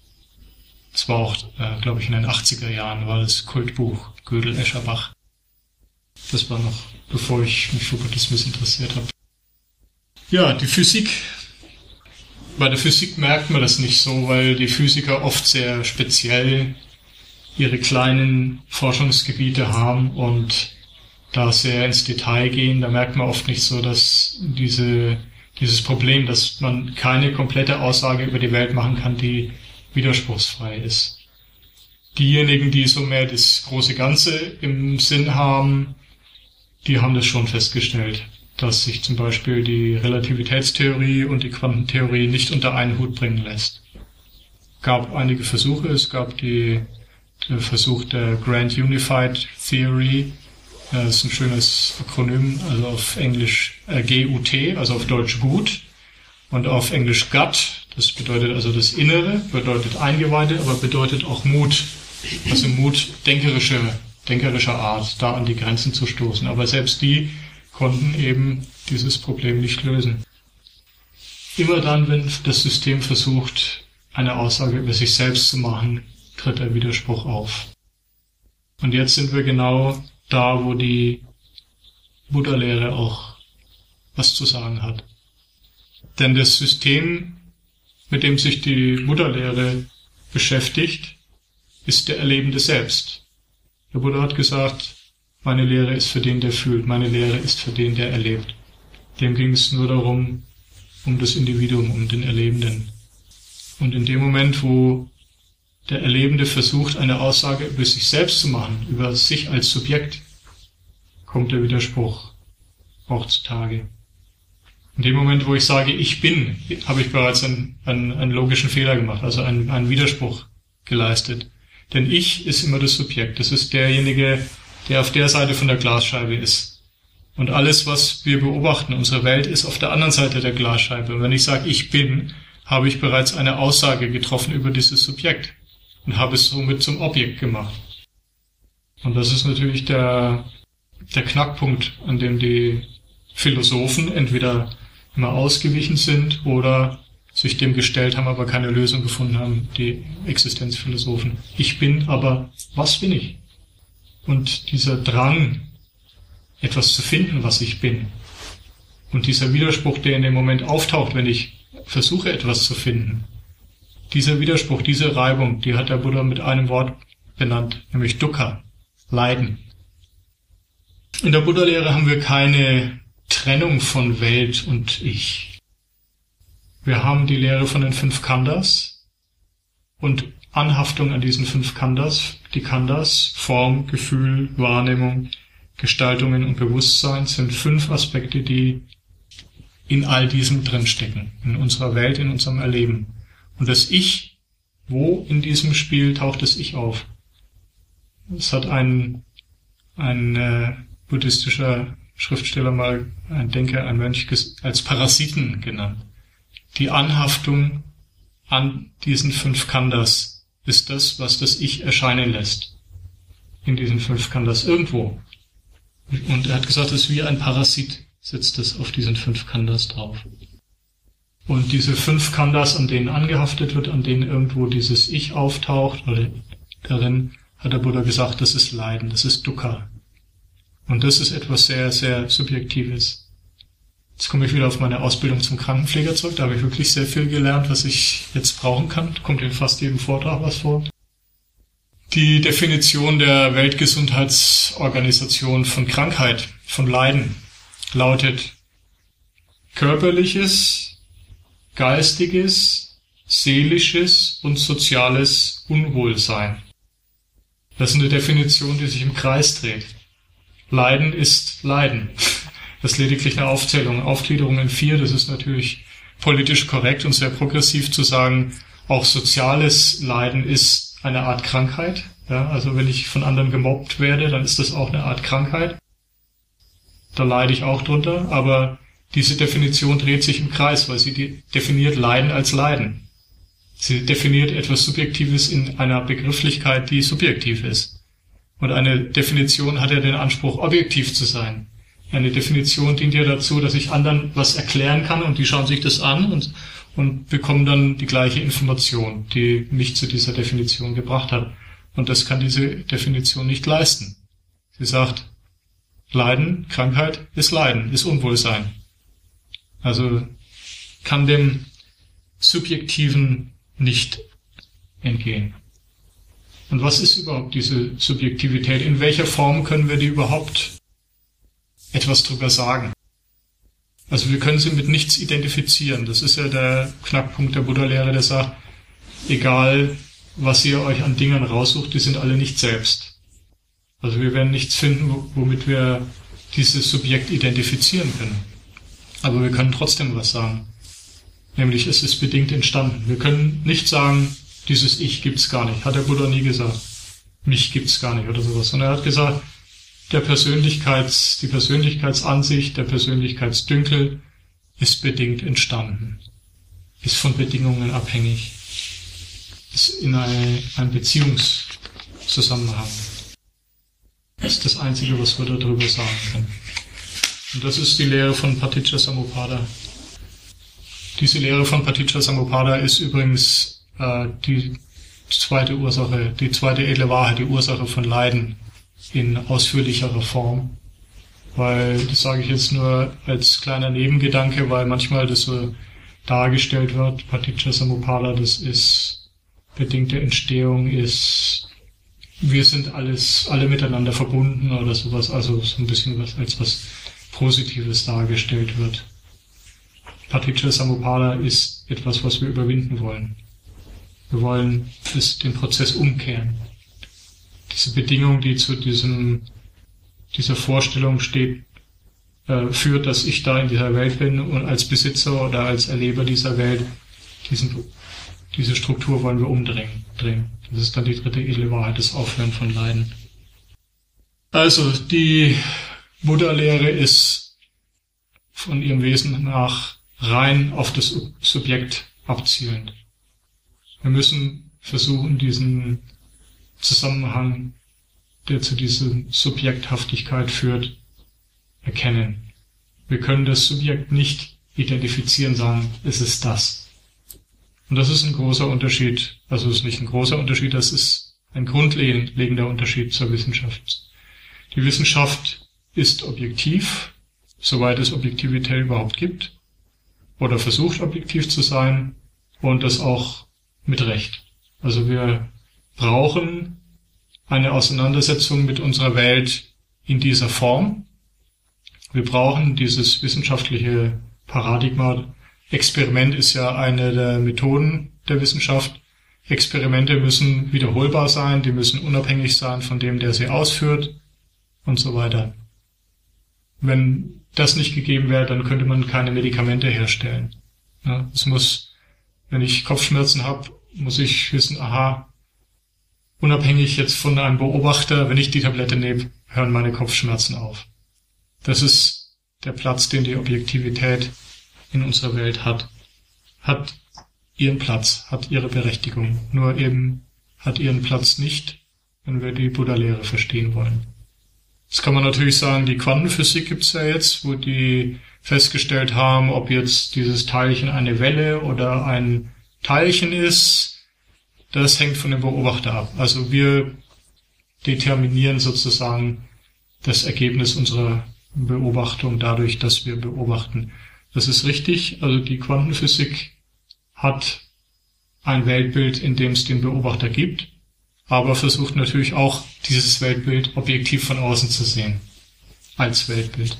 Das war auch, äh, glaube ich, in den achtziger Jahren, war das Kultbuch Gödel, Escherbach. Das war noch, bevor ich mich für Buddhismus interessiert habe. Ja, die Physik. Bei der Physik merkt man das nicht so, weil die Physiker oft sehr speziell ihre kleinen Forschungsgebiete haben und da sehr ins Detail gehen. Da merkt man oft nicht so, dass diese, dieses Problem, dass man keine komplette Aussage über die Welt machen kann, die widerspruchsfrei ist. Diejenigen, die so mehr das große Ganze im Sinn haben, die haben das schon festgestellt, dass sich zum Beispiel die Relativitätstheorie und die Quantentheorie nicht unter einen Hut bringen lässt. Es gab einige Versuche, es gab die, der Versuch der Grand Unified Theory, das ist ein schönes Akronym, also auf Englisch äh, G U T, also auf Deutsch gut, und auf Englisch Gut, das bedeutet also das Innere, bedeutet Eingeweihte, aber bedeutet auch Mut, also Mut denkerischer, denkerischer Art, da an die Grenzen zu stoßen. Aber selbst die konnten eben dieses Problem nicht lösen. Immer dann, wenn das System versucht, eine Aussage über sich selbst zu machen, tritt der Widerspruch auf. Und jetzt sind wir genau da, wo die Buddha-Lehre auch was zu sagen hat. Denn das System, mit dem sich die Buddha-Lehre beschäftigt, ist der Erlebende selbst. Der Buddha hat gesagt, meine Lehre ist für den, der fühlt, meine Lehre ist für den, der erlebt. Dem ging es nur darum, um das Individuum, um den Erlebenden. Und in dem Moment, wo der Erlebende versucht, eine Aussage über sich selbst zu machen, über sich als Subjekt, kommt der Widerspruch auch zutage. In dem Moment, wo ich sage, ich bin, habe ich bereits einen, einen, einen logischen Fehler gemacht, also einen, einen Widerspruch geleistet. Denn ich ist immer das Subjekt. Das ist derjenige, der auf der Seite von der Glasscheibe ist. Und alles, was wir beobachten, unsere Welt, ist auf der anderen Seite der Glasscheibe. Und wenn ich sage, ich bin, habe ich bereits eine Aussage getroffen über dieses Subjekt. und habe es somit zum Objekt gemacht. Und das ist natürlich der, der Knackpunkt, an dem die Philosophen entweder immer ausgewichen sind oder sich dem gestellt haben, aber keine Lösung gefunden haben, die Existenzphilosophen. Ich bin, aber was bin ich? Und dieser Drang, etwas zu finden, was ich bin, und dieser Widerspruch, der in dem Moment auftaucht, wenn ich versuche, etwas zu finden, dieser Widerspruch, diese Reibung, die hat der Buddha mit einem Wort benannt, nämlich Dukkha, Leiden. In der Buddha-Lehre haben wir keine Trennung von Welt und Ich. Wir haben die Lehre von den fünf Khandhas und Anhaftung an diesen fünf Khandhas. Die Khandhas, Form, Gefühl, Wahrnehmung, Gestaltungen und Bewusstsein, sind fünf Aspekte, die in all diesem drinstecken, in unserer Welt, in unserem Erleben. Und das Ich, wo in diesem Spiel taucht das Ich auf? Es hat ein, ein äh, buddhistischer Schriftsteller mal, ein Denker, ein Mönch, als Parasiten genannt. Die Anhaftung an diesen fünf Khandhas ist das, was das Ich erscheinen lässt. In diesen fünf Khandhas irgendwo. Und er hat gesagt, es ist wie ein Parasit, sitzt es auf diesen fünf Khandhas drauf. Und diese fünf Khandhas, an denen angehaftet wird, an denen irgendwo dieses Ich auftaucht, oder darin hat der Buddha gesagt, das ist Leiden, das ist Dukkha. Und das ist etwas sehr, sehr Subjektives. Jetzt komme ich wieder auf meine Ausbildung zum Krankenpfleger zurück. Da habe ich wirklich sehr viel gelernt, was ich jetzt brauchen kann. Kommt in fast jedem Vortrag was vor. Die Definition der Weltgesundheitsorganisation von Krankheit, von Leiden, lautet körperliches, geistiges, seelisches und soziales Unwohlsein. Das ist eine Definition, die sich im Kreis dreht. Leiden ist Leiden. Das ist lediglich eine Aufzählung, Aufgliederung in vier. Das ist natürlich politisch korrekt und sehr progressiv zu sagen, auch soziales Leiden ist eine Art Krankheit. Ja, also wenn ich von anderen gemobbt werde, dann ist das auch eine Art Krankheit. Da leide ich auch drunter, aber diese Definition dreht sich im Kreis, weil sie definiert Leiden als Leiden. Sie definiert etwas Subjektives in einer Begrifflichkeit, die subjektiv ist. Und eine Definition hat ja den Anspruch, objektiv zu sein. Eine Definition dient ja dazu, dass ich anderen was erklären kann und die schauen sich das an und, und bekommen dann die gleiche Information, die mich zu dieser Definition gebracht hat. Und das kann diese Definition nicht leisten. Sie sagt, Leiden, Krankheit ist Leiden, ist Unwohlsein. Also kann dem Subjektiven nicht entgehen. Und was ist überhaupt diese Subjektivität? In welcher Form können wir die überhaupt etwas drüber sagen? Also wir können sie mit nichts identifizieren. Das ist ja der Knackpunkt der Buddha-Lehre, der sagt, egal was ihr euch an Dingen raussucht, die sind alle nicht selbst. Also wir werden nichts finden, womit wir dieses Subjekt identifizieren können. Aber wir können trotzdem was sagen. Nämlich, es ist bedingt entstanden. Wir können nicht sagen, dieses Ich gibt's gar nicht. Hat der Buddha nie gesagt. Mich gibt's gar nicht oder sowas. Sondern er hat gesagt, der Persönlichkeits, die Persönlichkeitsansicht, der Persönlichkeitsdünkel ist bedingt entstanden. Ist von Bedingungen abhängig. Ist in eine, einem Beziehungszusammenhang. Das ist das Einzige, was wir darüber sagen können. Und das ist die Lehre von Paticca-Samuppada. Diese Lehre von Paticca-Samuppada ist übrigens äh, die zweite Ursache, die zweite edle Wahrheit, die Ursache von Leiden in ausführlicherer Form. Weil, das sage ich jetzt nur als kleiner Nebengedanke, weil manchmal das so dargestellt wird, Paticca-Samuppada, das ist bedingte Entstehung, ist, wir sind alles, alle miteinander verbunden oder sowas, also so ein bisschen was, als was Positives dargestellt wird. Paticca-Samuppada ist etwas, was wir überwinden wollen. Wir wollen das, den Prozess umkehren. Diese Bedingung, die zu diesem, dieser Vorstellung steht, äh, führt, dass ich da in dieser Welt bin und als Besitzer oder als Erleber dieser Welt, diesen, diese Struktur wollen wir umdrehen. Drehen. Das ist dann die dritte edle Wahrheit, das Aufhören von Leiden. Also, die Buddha-Lehre ist von ihrem Wesen nach rein auf das Subjekt abzielend. Wir müssen versuchen, diesen Zusammenhang, der zu dieser Subjekthaftigkeit führt, erkennen. Wir können das Subjekt nicht identifizieren, sagen, es ist das. Und das ist ein großer Unterschied. Also es ist nicht ein großer Unterschied, das ist ein grundlegender Unterschied zur Wissenschaft. Die Wissenschaft ist objektiv, soweit es Objektivität überhaupt gibt, oder versucht objektiv zu sein, und das auch mit Recht. Also wir brauchen eine Auseinandersetzung mit unserer Welt in dieser Form. Wir brauchen dieses wissenschaftliche Paradigma. Experiment ist ja eine der Methoden der Wissenschaft. Experimente müssen wiederholbar sein, die müssen unabhängig sein von dem, der sie ausführt und so weiter. Wenn das nicht gegeben wäre, dann könnte man keine Medikamente herstellen. Ja, es muss, wenn ich Kopfschmerzen habe, muss ich wissen, aha, unabhängig jetzt von einem Beobachter, wenn ich die Tablette nehme, hören meine Kopfschmerzen auf. Das ist der Platz, den die Objektivität in unserer Welt hat. Hat ihren Platz, hat ihre Berechtigung. Nur eben hat ihren Platz nicht, wenn wir die Buddha-Lehre verstehen wollen. Das kann man natürlich sagen, die Quantenphysik gibt's ja jetzt, wo die festgestellt haben, ob jetzt dieses Teilchen eine Welle oder ein Teilchen ist. Das hängt von dem Beobachter ab. Also wir determinieren sozusagen das Ergebnis unserer Beobachtung dadurch, dass wir beobachten. Das ist richtig. Also die Quantenphysik hat ein Weltbild, in dem es den Beobachter gibt, aber versucht natürlich auch, dieses Weltbild objektiv von außen zu sehen. Als Weltbild.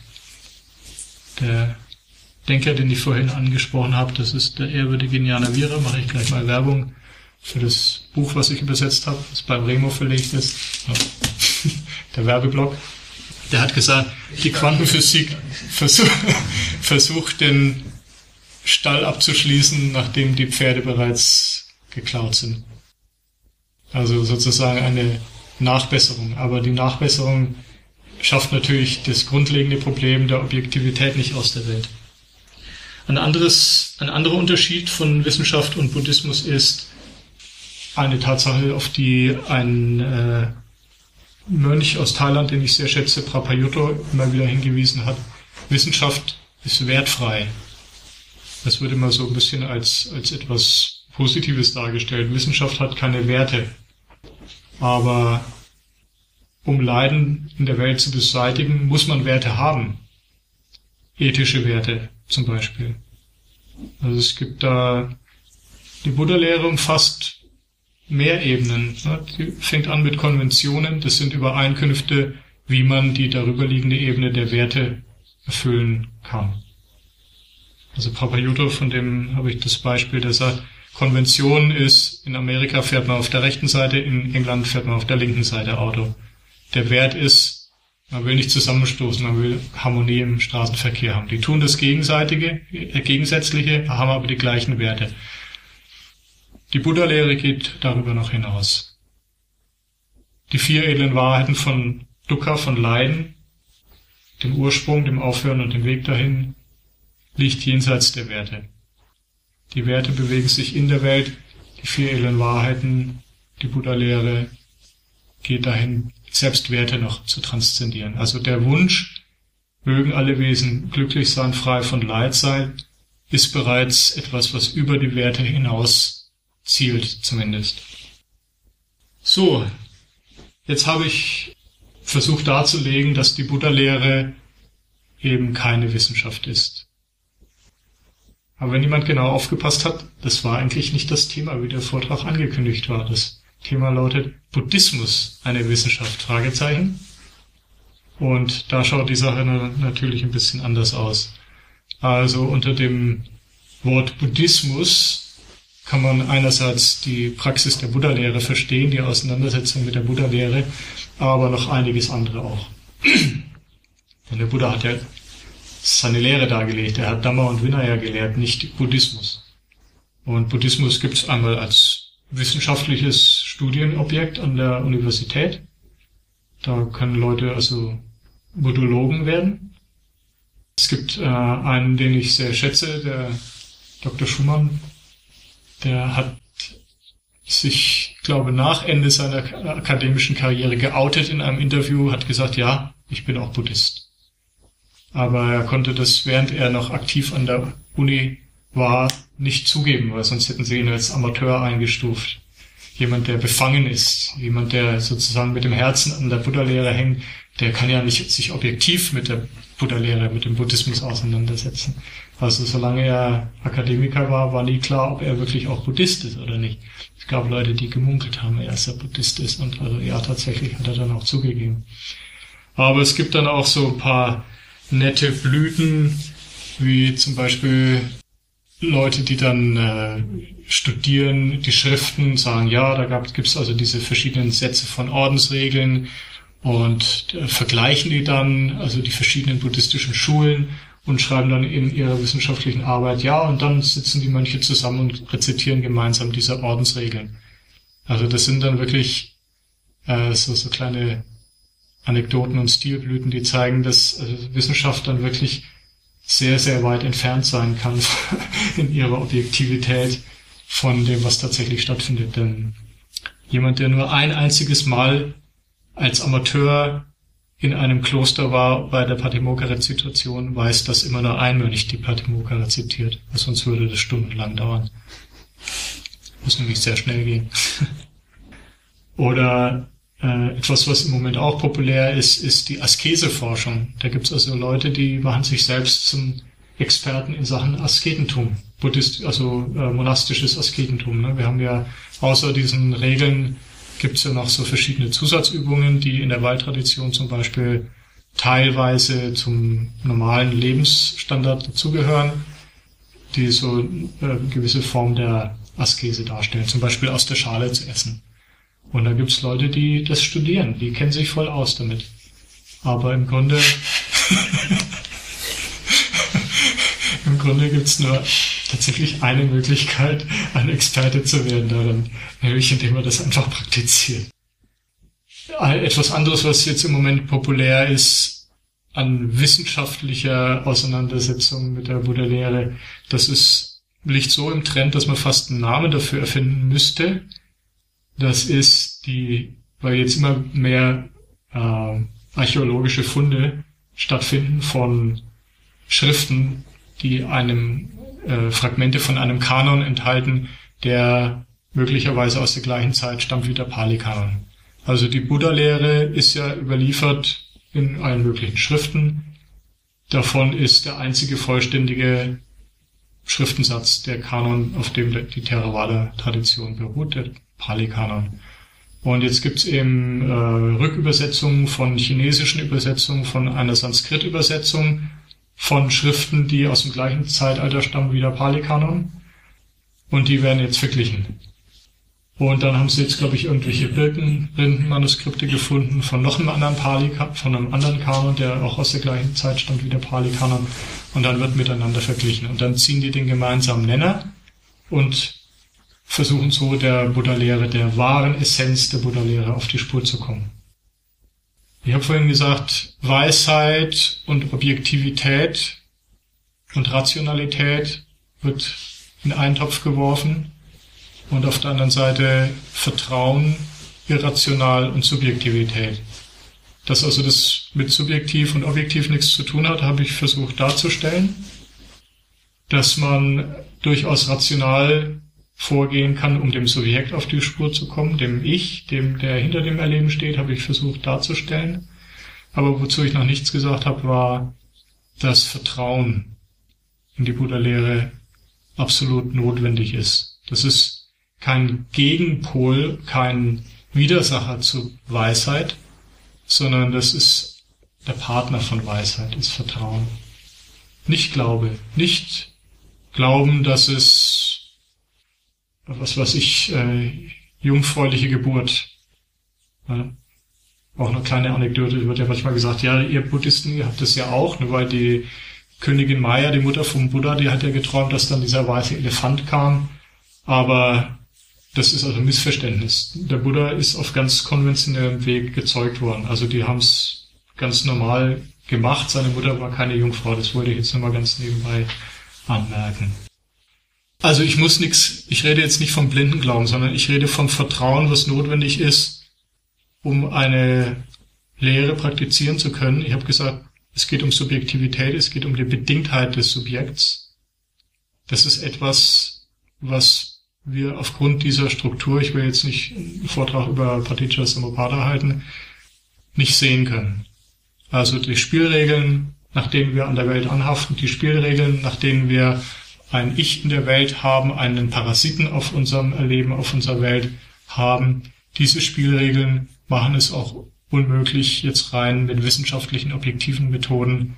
Der Denker, den ich vorhin angesprochen habe, das ist der ehrwürdige Jnana-Vira, mache ich gleich mal Werbung für das Buch, was ich übersetzt habe, das beim Remo verlegt ist. Ja. Der Werbeblock. Der hat gesagt, die Quantenphysik versuch, versucht, den Stall abzuschließen, nachdem die Pferde bereits geklaut sind. Also sozusagen eine Nachbesserung. Aber die Nachbesserung schafft natürlich das grundlegende Problem der Objektivität nicht aus der Welt. Ein anderes, ein anderer Unterschied von Wissenschaft und Buddhismus ist eine Tatsache, auf die ein äh, Mönch aus Thailand, den ich sehr schätze, Prapayutto, immer wieder hingewiesen hat. Wissenschaft ist wertfrei. Das wird immer so ein bisschen als, als etwas Positives dargestellt. Wissenschaft hat keine Werte. Aber um Leiden in der Welt zu beseitigen, muss man Werte haben. Ethische Werte zum Beispiel. Also es gibt da, die Buddha-Lehre umfasst mehr Ebenen. Die fängt an mit Konventionen, das sind Übereinkünfte, wie man die darüberliegende Ebene der Werte erfüllen kann. Also Prapayutto, von dem habe ich das Beispiel, der sagt, Konvention ist, in Amerika fährt man auf der rechten Seite, in England fährt man auf der linken Seite Auto. Der Wert ist, man will nicht zusammenstoßen, man will Harmonie im Straßenverkehr haben. Die tun das Gegenseitige, äh, Gegensätzliche, haben aber die gleichen Werte. Die Buddha-Lehre geht darüber noch hinaus. Die vier edlen Wahrheiten von Dukkha, von Leiden, dem Ursprung, dem Aufhören und dem Weg dahin, liegt jenseits der Werte. Die Werte bewegen sich in der Welt, die vier edlen Wahrheiten, die Buddha-Lehre geht dahin, selbst Werte noch zu transzendieren. Also der Wunsch, mögen alle Wesen glücklich sein, frei von Leid sein, ist bereits etwas, was über die Werte hinaus zielt zumindest. So, jetzt habe ich versucht darzulegen, dass die Buddha-Lehre eben keine Wissenschaft ist. Aber wenn jemand genau aufgepasst hat, das war eigentlich nicht das Thema, wie der Vortrag angekündigt war. Das Thema lautet Buddhismus, eine Wissenschaft? Fragezeichen. Und da schaut die Sache natürlich ein bisschen anders aus. Also unter dem Wort Buddhismus kann man einerseits die Praxis der Buddha-Lehre verstehen, die Auseinandersetzung mit der Buddha-Lehre, aber noch einiges andere auch. Denn der Buddha hat ja seine Lehre dargelegt. Er hat Dhamma und Vinaya gelehrt, nicht Buddhismus. Und Buddhismus gibt es einmal als wissenschaftliches Studienobjekt an der Universität. Da können Leute also Buddhologen werden. Es gibt äh, einen, den ich sehr schätze, der Doktor Schumann. Der hat sich, glaube nach Ende seiner akademischen Karriere geoutet in einem Interview, hat gesagt, ja, ich bin auch Buddhist. Aber er konnte das, während er noch aktiv an der Uni war, nicht zugeben, weil sonst hätten sie ihn als Amateur eingestuft. Jemand, der befangen ist, jemand, der sozusagen mit dem Herzen an der Buddha-Lehre hängt, der kann ja nicht sich objektiv mit der Buddha-Lehre, mit dem Buddhismus auseinandersetzen. Also solange er Akademiker war, war nie klar, ob er wirklich auch Buddhist ist oder nicht. Es gab Leute, die gemunkelt haben, er ist ja Buddhist ist, und also ja, tatsächlich hat er dann auch zugegeben. Aber es gibt dann auch so ein paar nette Blüten, wie zum Beispiel Leute, die dann äh, studieren, die Schriften, sagen, ja, da gibt es also diese verschiedenen Sätze von Ordensregeln und äh, vergleichen die dann, also die verschiedenen buddhistischen Schulen, und schreiben dann in ihrer wissenschaftlichen Arbeit, ja, und dann sitzen die Mönche zusammen und rezitieren gemeinsam diese Ordensregeln. Also das sind dann wirklich äh, so, so kleine Anekdoten und Stilblüten, die zeigen, dass also Wissenschaft dann wirklich sehr, sehr weit entfernt sein kann in ihrer Objektivität von dem, was tatsächlich stattfindet. Denn jemand, der nur ein einziges Mal als Amateur in einem Kloster war bei der Patimokkha-Rezitation, weiß, dass immer nur ein Mönch die Patimokkha rezitiert. Sonst würde das stundenlang dauern. Muss nämlich sehr schnell gehen. Oder äh, etwas, was im Moment auch populär ist, ist die Askeseforschung. Da gibt es also Leute, die machen sich selbst zum Experten in Sachen Asketentum. Buddhist, also äh, monastisches Asketentum. Ne? Wir haben ja außer diesen Regeln gibt es ja noch so verschiedene Zusatzübungen, die in der Waldtradition zum Beispiel teilweise zum normalen Lebensstandard dazugehören, die so eine gewisse Form der Askese darstellen, zum Beispiel aus der Schale zu essen. Und da gibt es Leute, die das studieren, die kennen sich voll aus damit. Aber im Grunde im Grunde gibt es nur tatsächlich eine Möglichkeit, ein Experte zu werden darin, nämlich indem man das einfach praktiziert. Etwas anderes, was jetzt im Moment populär ist an wissenschaftlicher Auseinandersetzung mit der Buddha-Lehre, das ist, liegt so im Trend, dass man fast einen Namen dafür erfinden müsste. Das ist die, weil jetzt immer mehr äh, archäologische Funde stattfinden von Schriften, die einem äh, Fragmente von einem Kanon enthalten, der möglicherweise aus der gleichen Zeit stammt wie der Pali-Kanon. Also die Buddha-Lehre ist ja überliefert in allen möglichen Schriften. Davon ist der einzige vollständige Schriftensatz der Kanon, auf dem die Theravada-Tradition beruht, der Pali-Kanon. Und jetzt gibt's eben äh, Rückübersetzungen von chinesischen Übersetzungen, von einer Sanskrit-Übersetzung, von Schriften, die aus dem gleichen Zeitalter stammen wie der Pali-Kanon. Und die werden jetzt verglichen. Und dann haben sie jetzt, glaube ich, irgendwelche Birkenrindenmanuskripte gefunden von noch einem anderen Pali, von einem anderen Kanon, der auch aus der gleichen Zeit stammt wie der Pali-Kanon. Und dann wird miteinander verglichen. Und dann ziehen die den gemeinsamen Nenner und versuchen so der Buddha-Lehre, der wahren Essenz der Buddha-Lehre auf die Spur zu kommen. Ich habe vorhin gesagt, Weisheit und Objektivität und Rationalität wird in einen Topf geworfen und auf der anderen Seite Vertrauen, Irrational und Subjektivität. Dass also das mit subjektiv und objektiv nichts zu tun hat, habe ich versucht darzustellen, dass man durchaus rational vorgehen kann, um dem Subjekt auf die Spur zu kommen, dem Ich, dem, der hinter dem Erleben steht, habe ich versucht darzustellen. Aber wozu ich noch nichts gesagt habe, war, dass Vertrauen in die Buddha-Lehre absolut notwendig ist. Das ist kein Gegenpol, kein Widersacher zu Weisheit, sondern das ist der Partner von Weisheit, ist Vertrauen. Nicht Glaube, nicht Glauben, dass es was weiß ich, äh, jungfräuliche Geburt. Ja. Auch eine kleine Anekdote, wird ja manchmal gesagt, ja, ihr Buddhisten, ihr habt das ja auch, ne, weil die Königin Maya, die Mutter vom Buddha, die hat ja geträumt, dass dann dieser weiße Elefant kam. Aber das ist also ein Missverständnis. Der Buddha ist auf ganz konventionellem Weg gezeugt worden. Also die haben es ganz normal gemacht. Seine Mutter war keine Jungfrau. Das wollte ich jetzt nochmal ganz nebenbei anmerken. Also ich muss nichts, ich rede jetzt nicht vom blinden Glauben, sondern ich rede vom Vertrauen, was notwendig ist, um eine Lehre praktizieren zu können. Ich habe gesagt, es geht um Subjektivität, es geht um die Bedingtheit des Subjekts. Das ist etwas, was wir aufgrund dieser Struktur, ich will jetzt nicht einen Vortrag über Paticca Samuppada halten, nicht sehen können. Also die Spielregeln, nach denen wir an der Welt anhaften, die Spielregeln, nach denen wir ein Ich in der Welt haben, einen Parasiten auf unserem Erleben, auf unserer Welt haben, diese Spielregeln machen es auch unmöglich, jetzt rein mit wissenschaftlichen, objektiven Methoden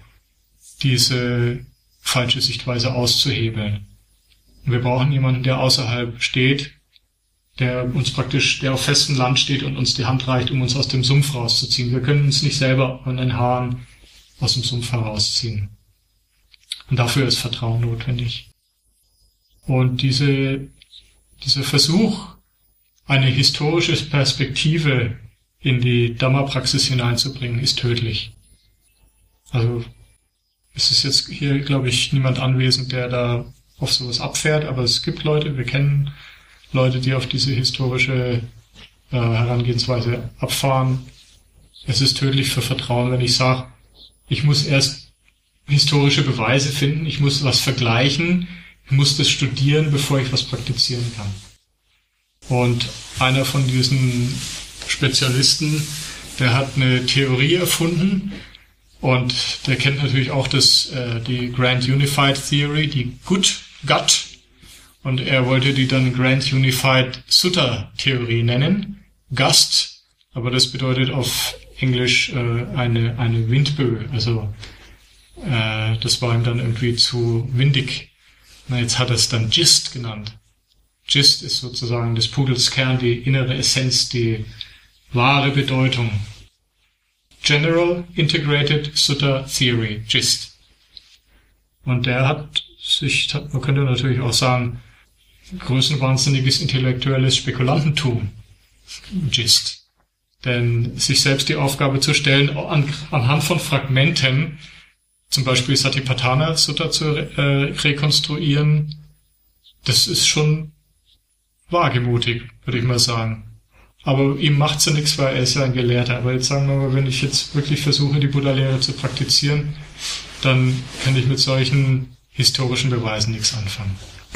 diese falsche Sichtweise auszuhebeln. Und wir brauchen jemanden, der außerhalb steht, der uns praktisch, der auf festem Land steht und uns die Hand reicht, um uns aus dem Sumpf rauszuziehen. Wir können uns nicht selber an den Haaren aus dem Sumpf herausziehen. Und dafür ist Vertrauen notwendig. Und diese, dieser Versuch, eine historische Perspektive in die Dhamma-Praxis hineinzubringen, ist tödlich. Also es ist jetzt hier, glaube ich, niemand anwesend, der da auf sowas abfährt, aber es gibt Leute, wir kennen Leute, die auf diese historische äh, Herangehensweise abfahren. Es ist tödlich für Vertrauen, wenn ich sage, ich muss erst historische Beweise finden, ich muss was vergleichen, ich muss das studieren, bevor ich was praktizieren kann. Und einer von diesen Spezialisten, der hat eine Theorie erfunden und der kennt natürlich auch das, äh, die Grand Unified Theory, die Gut, Gut, und er wollte die dann Grand Unified Sutta Theorie nennen, Gust, aber das bedeutet auf Englisch äh, eine eine Windböe, also äh, das war ihm dann irgendwie zu windig. Na, jetzt hat er es dann Gist genannt. Gist ist sozusagen des Pudels Kern, die innere Essenz, die wahre Bedeutung. General Integrated Sutta Theory, Gist. Und der hat sich, man könnte natürlich auch sagen, größenwahnsinniges intellektuelles Spekulantentum, Gist. Denn sich selbst die Aufgabe zu stellen, an, anhand von Fragmenten, zum Beispiel Satipatthana Sutta zu äh, rekonstruieren, das ist schon wagemutig, würde ich mal sagen. Aber ihm macht's ja nichts, weil er ist ja ein Gelehrter. Aber jetzt sagen wir mal, wenn ich jetzt wirklich versuche, die Buddha-Lehre zu praktizieren, dann kann ich mit solchen historischen Beweisen nichts anfangen.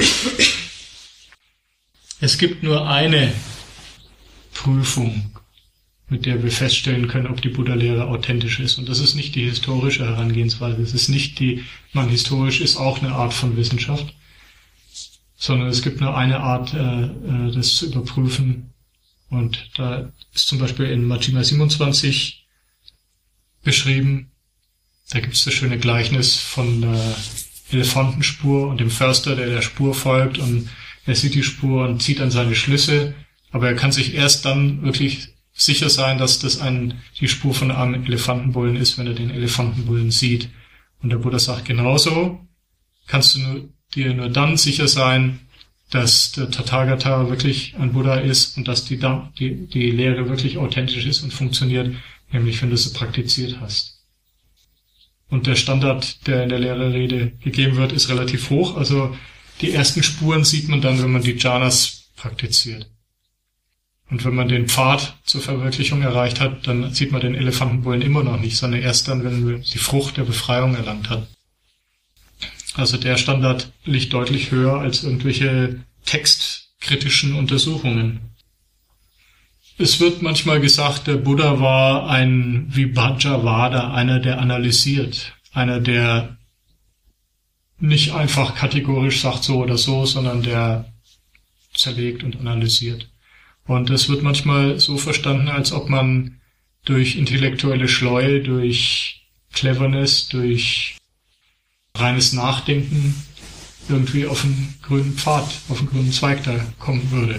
Es gibt nur eine Prüfung, mit der wir feststellen können, ob die Buddha-Lehre authentisch ist. Und das ist nicht die historische Herangehensweise. Es ist nicht die, man historisch ist auch eine Art von Wissenschaft, sondern es gibt nur eine Art, äh, das zu überprüfen. Und da ist zum Beispiel in Majjhima siebenundzwanzig beschrieben, da gibt es das schöne Gleichnis von der Elefantenspur und dem Förster, der der Spur folgt, und er sieht die Spur und zieht dann seine Schlüsse, aber er kann sich erst dann wirklich sicher sein, dass das ein, die Spur von einem Elefantenbullen ist, wenn er den Elefantenbullen sieht. Und der Buddha sagt, genauso kannst du nur, dir nur dann sicher sein, dass der Tathagata wirklich ein Buddha ist und dass die, die, die Lehre wirklich authentisch ist und funktioniert, nämlich wenn du sie praktiziert hast. Und der Standard, der in der Lehrerrede gegeben wird, ist relativ hoch. Also die ersten Spuren sieht man dann, wenn man die Jhanas praktiziert. Und wenn man den Pfad zur Verwirklichung erreicht hat, dann sieht man den Elefantenbullen immer noch nicht, sondern erst dann, wenn man die Frucht der Befreiung erlangt hat. Also der Standard liegt deutlich höher als irgendwelche textkritischen Untersuchungen. Es wird manchmal gesagt, der Buddha war ein Vibhajavada, einer, der analysiert, einer, der nicht einfach kategorisch sagt so oder so, sondern der zerlegt und analysiert. Und das wird manchmal so verstanden, als ob man durch intellektuelle Schleue, durch Cleverness, durch reines Nachdenken irgendwie auf einen grünen Pfad, auf einen grünen Zweig da kommen würde.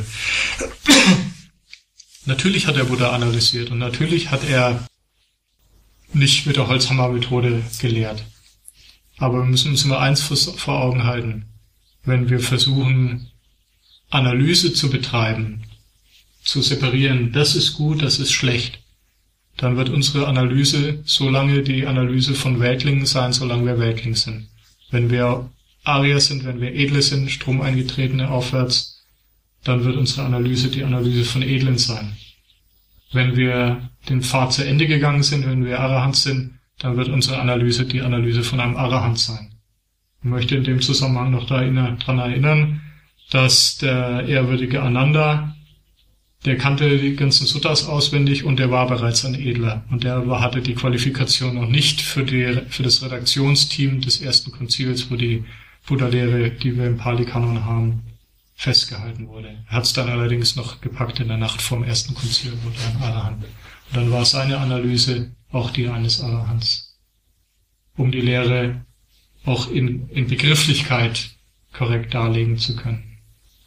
Natürlich hat der Buddha analysiert und natürlich hat er nicht mit der Holzhammer-Methode gelehrt. Aber wir müssen uns immer eins vor Augen halten. Wenn wir versuchen, Analyse zu betreiben, zu separieren, das ist gut, das ist schlecht, dann wird unsere Analyse so lange die Analyse von Weltlingen sein, solange wir Weltling sind. Wenn wir Arier sind, wenn wir Edle sind, Stromeingetretene aufwärts, dann wird unsere Analyse die Analyse von Edlen sein. Wenn wir den Pfad zu Ende gegangen sind, wenn wir Arahant sind, dann wird unsere Analyse die Analyse von einem Arahant sein. Ich möchte in dem Zusammenhang noch daran erinnern, dass der ehrwürdige Ananda, der kannte die ganzen Suttas auswendig und der war bereits ein Edler. Und der hatte die Qualifikation noch nicht für, die, für das Redaktionsteam des ersten Konzils, wo die Buddha-Lehre, die wir im Pali-Kanon haben, festgehalten wurde. Er hat es dann allerdings noch gepackt in der Nacht vom ersten Konzil, wurde ein Arahant. Und dann war seine Analyse auch die eines Arahants, um die Lehre auch in, in Begrifflichkeit korrekt darlegen zu können.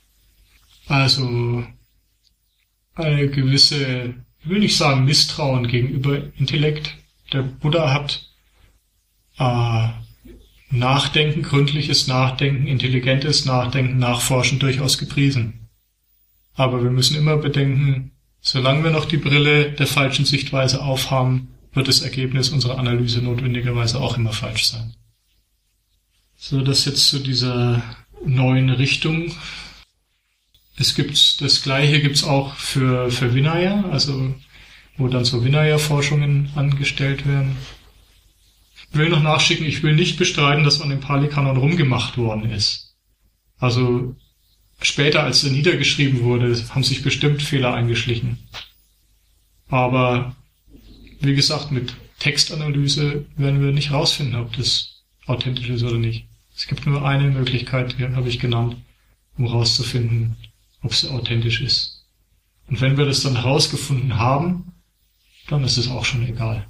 Also eine gewisse, ich will nicht sagen Misstrauen gegenüber Intellekt. Der Buddha hat äh, Nachdenken, gründliches Nachdenken, intelligentes Nachdenken, Nachforschen durchaus gepriesen. Aber wir müssen immer bedenken, solange wir noch die Brille der falschen Sichtweise aufhaben, wird das Ergebnis unserer Analyse notwendigerweise auch immer falsch sein. So, das jetzt zu dieser neuen Richtung. Es gibt, das Gleiche gibt's auch für, für Vinaya, also, wo dann so Vinaya-Forschungen angestellt werden. Ich will noch nachschicken, ich will nicht bestreiten, dass man im Pali-Kanon rumgemacht worden ist. Also, später, als er niedergeschrieben wurde, haben sich bestimmt Fehler eingeschlichen. Aber, wie gesagt, mit Textanalyse werden wir nicht rausfinden, ob das authentisch ist oder nicht. Es gibt nur eine Möglichkeit, die habe ich genannt, um rauszufinden, ob es authentisch ist. Und wenn wir das dann herausgefunden haben, dann ist es auch schon egal.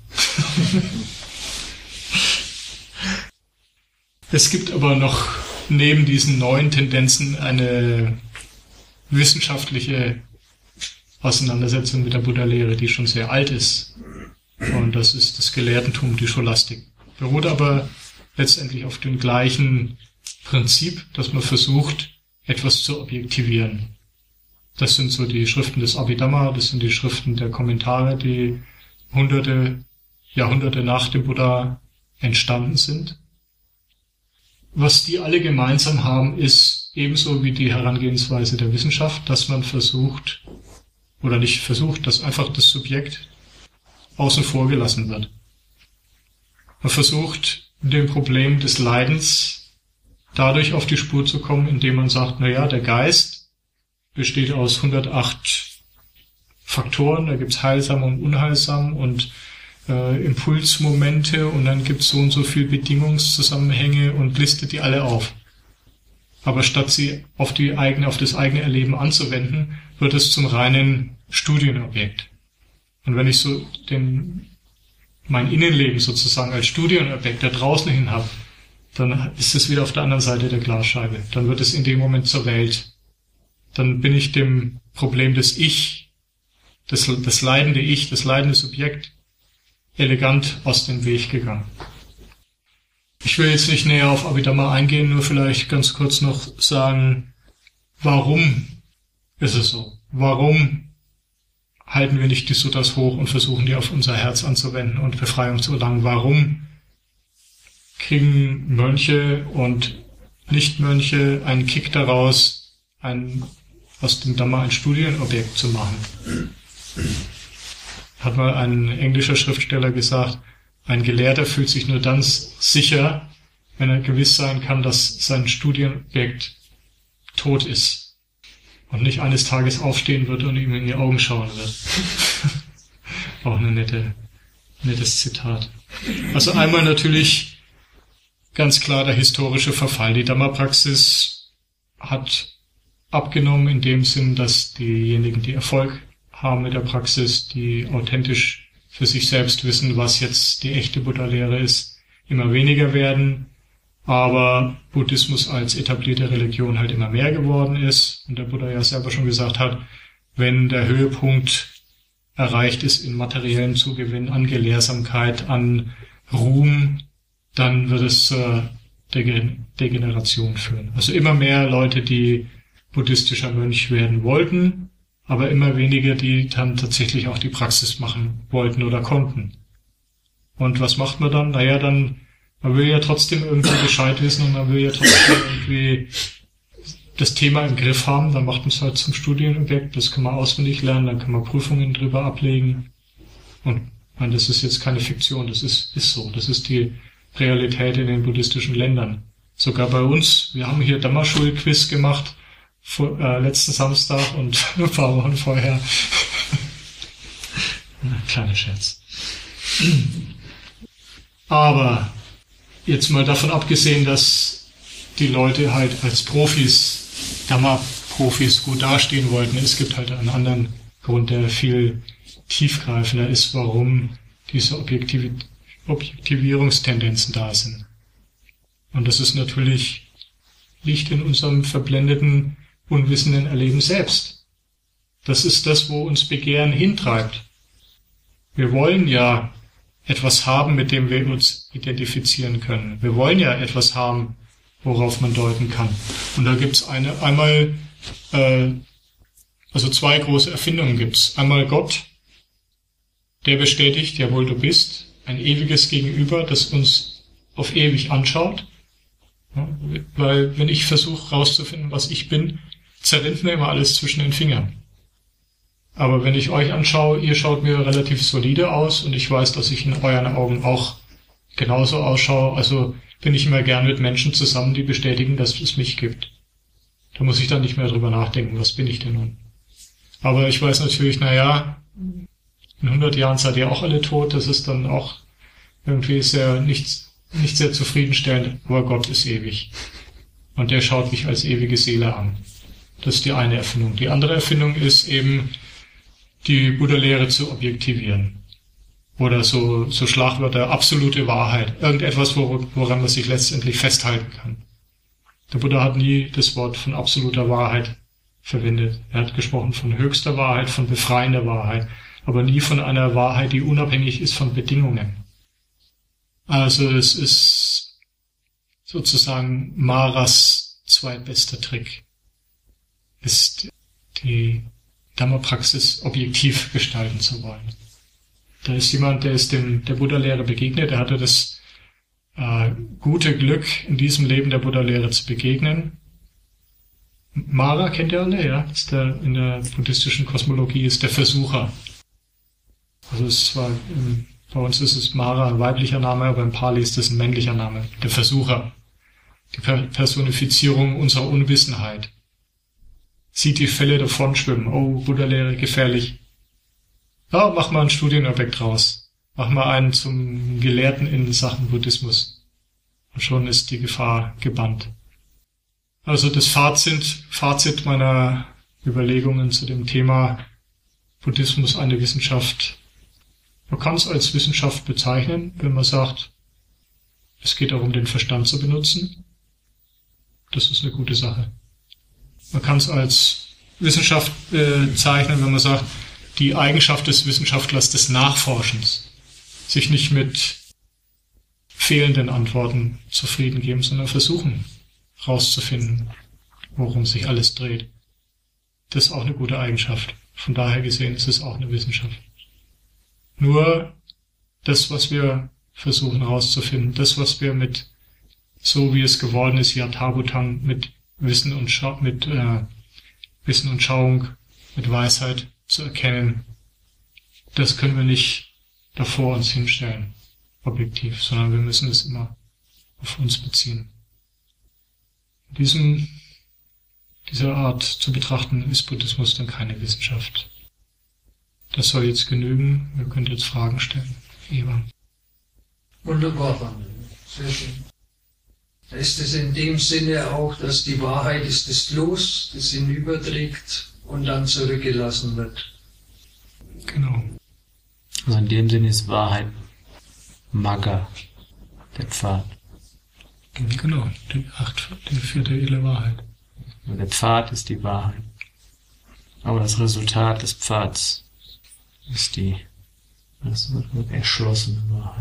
Es gibt aber noch neben diesen neuen Tendenzen eine wissenschaftliche Auseinandersetzung mit der Buddha-Lehre, die schon sehr alt ist. Und das ist das Gelehrtentum, die Scholastik. Beruht aber letztendlich auf dem gleichen Prinzip, dass man versucht, etwas zu objektivieren. Das sind so die Schriften des Abhidhamma, das sind die Schriften der Kommentare, die hunderte, Jahrhunderte nach dem Buddha entstanden sind. Was die alle gemeinsam haben, ist ebenso wie die Herangehensweise der Wissenschaft, dass man versucht, oder nicht versucht, dass einfach das Subjekt außen vor gelassen wird. Man versucht, dem Problem des Leidens dadurch auf die Spur zu kommen, indem man sagt, na ja, der Geist besteht aus hundertacht Faktoren, da gibt's heilsam und unheilsam und äh, Impulsmomente und dann gibt's so und so viel Bedingungszusammenhänge und listet die alle auf. Aber statt sie auf die eigene, auf das eigene Erleben anzuwenden, wird es zum reinen Studienobjekt. Und wenn ich so den, mein Innenleben sozusagen als Studienobjekt da draußen hin habe, dann ist es wieder auf der anderen Seite der Glasscheibe. Dann wird es in dem Moment zur Welt. Dann bin ich dem Problem des Ich, das, das leidende Ich, das leidende Subjekt, elegant aus dem Weg gegangen. Ich will jetzt nicht näher auf Abhidhamma eingehen, nur vielleicht ganz kurz noch sagen, warum ist es so? Warum halten wir nicht die Suttas hoch und versuchen, die auf unser Herz anzuwenden und Befreiung zu erlangen? Warum kriegen Mönche und Nichtmönche einen Kick daraus, ein, aus dem Dhamma ein Studienobjekt zu machen? Hat mal ein englischer Schriftsteller gesagt, ein Gelehrter fühlt sich nur dann sicher, wenn er gewiss sein kann, dass sein Studienobjekt tot ist und nicht eines Tages aufstehen wird und ihm in die Augen schauen wird. Auch eine nette, nettes Zitat. Also einmal natürlich ganz klar der historische Verfall. Die Dhamma-Praxis hat abgenommen in dem Sinn, dass diejenigen, die Erfolg haben mit der Praxis, die authentisch für sich selbst wissen, was jetzt die echte Buddha-Lehre ist, immer weniger werden, aber Buddhismus als etablierte Religion halt immer mehr geworden ist und der Buddha ja selber schon gesagt hat, wenn der Höhepunkt erreicht ist in materiellen Zugewinn, an Gelehrsamkeit, an Ruhm, dann wird es zur Degeneration führen. Also immer mehr Leute, die buddhistischer Mönch werden wollten, aber immer weniger, die dann tatsächlich auch die Praxis machen wollten oder konnten. Und was macht man dann? Naja, dann Man will ja trotzdem irgendwie Bescheid wissen und man will ja trotzdem irgendwie das Thema im Griff haben. Dann macht man es halt zum Studienobjekt. Das kann man auswendig lernen, dann kann man Prüfungen drüber ablegen. Und ich meine, das ist jetzt keine Fiktion, das ist, ist so. Das ist die Realität in den buddhistischen Ländern. Sogar bei uns, wir haben hier Dhamma-Schul-Quiz gemacht, vor, äh, letzten Samstag und ein paar Wochen vorher. Kleiner Scherz. Aber jetzt mal davon abgesehen, dass die Leute halt als Profis, Dhamma-Profis gut dastehen wollten. Es gibt halt einen anderen Grund, der viel tiefgreifender ist, warum diese Objektiv- Objektivierungstendenzen da sind. Und das ist natürlich, liegt in unserem verblendeten, unwissenden Erleben selbst. Das ist das, wo uns Begehren hintreibt. Wir wollen ja etwas haben, mit dem wir uns identifizieren können. Wir wollen ja etwas haben, worauf man deuten kann. Und da gibt's eine, einmal, äh, also zwei große Erfindungen gibt's. Einmal Gott, der bestätigt, jawohl, du bist ein ewiges Gegenüber, das uns auf ewig anschaut. Ja, weil wenn ich versuche rauszufinden, was ich bin, zerrinnt mir immer alles zwischen den Fingern. Aber wenn ich euch anschaue, ihr schaut mir relativ solide aus und ich weiß, dass ich in euren Augen auch genauso ausschaue. Also bin ich immer gern mit Menschen zusammen, die bestätigen, dass es mich gibt. Da muss ich dann nicht mehr drüber nachdenken, was bin ich denn nun. Aber ich weiß natürlich, naja, in hundert Jahren seid ihr auch alle tot, das ist dann auch irgendwie sehr nicht, nicht sehr zufriedenstellend, aber Gott ist ewig. Und der schaut mich als ewige Seele an. Das ist die eine Erfindung. Die andere Erfindung ist eben, die Buddha-Lehre zu objektivieren. Oder so, so Schlagwörter, absolute Wahrheit. Irgendetwas, woran man sich letztendlich festhalten kann. Der Buddha hat nie das Wort von absoluter Wahrheit verwendet. Er hat gesprochen von höchster Wahrheit, von befreiender Wahrheit, aber nie von einer Wahrheit, die unabhängig ist von Bedingungen. Also es ist sozusagen Maras zweitbester Trick, ist die Dhamma-Praxis objektiv gestalten zu wollen. Da ist jemand, der ist dem, der Buddha-Lehre begegnet, er hatte das äh, gute Glück, in diesem Leben der Buddha-Lehre zu begegnen. Mara kennt ihr alle, ja? Ist der, in der buddhistischen Kosmologie ist der Versucher. Also es war, bei uns ist es Mara ein weiblicher Name, aber im Pali ist es ein männlicher Name. Der Versucher. Die Personifizierung unserer Unwissenheit. Sieht die Fälle davon schwimmen. Oh, Buddha-Lehre, gefährlich. Ja, mach mal ein Studienobjekt raus. Mach mal einen zum Gelehrten in Sachen Buddhismus. Und schon ist die Gefahr gebannt. Also das Fazit, Fazit meiner Überlegungen zu dem Thema Buddhismus eine Wissenschaft. Man kann es als Wissenschaft bezeichnen, wenn man sagt, es geht darum, den Verstand zu benutzen. Das ist eine gute Sache. Man kann es als Wissenschaft bezeichnen, wenn man sagt, die Eigenschaft des Wissenschaftlers des Nachforschens, sich nicht mit fehlenden Antworten zufrieden geben, sondern versuchen, rauszufinden, worum sich alles dreht. Das ist auch eine gute Eigenschaft. Von daher gesehen ist es auch eine Wissenschaft. Nur das, was wir versuchen herauszufinden, das, was wir mit, so wie es geworden ist, Yathabhutang, mit Wissen und Schau, mit äh, Wissen und Schauung, mit Weisheit zu erkennen, das können wir nicht davor uns hinstellen, objektiv, sondern wir müssen es immer auf uns beziehen. In diesem, dieser Art zu betrachten, ist Buddhismus dann keine Wissenschaft. Das soll jetzt genügen. Wir können jetzt Fragen stellen. Eva. Wunderbar, sehr schön. Ist es in dem Sinne auch, dass die Wahrheit ist das Los, das hinüberträgt und dann zurückgelassen wird? Genau. Also in dem Sinne ist Wahrheit Magga, der Pfad. Genau, die, acht, die vierte edle Wahrheit. Der Pfad ist die Wahrheit. Aber das Resultat des Pfads ist die das wird erschlossene Wahrheit.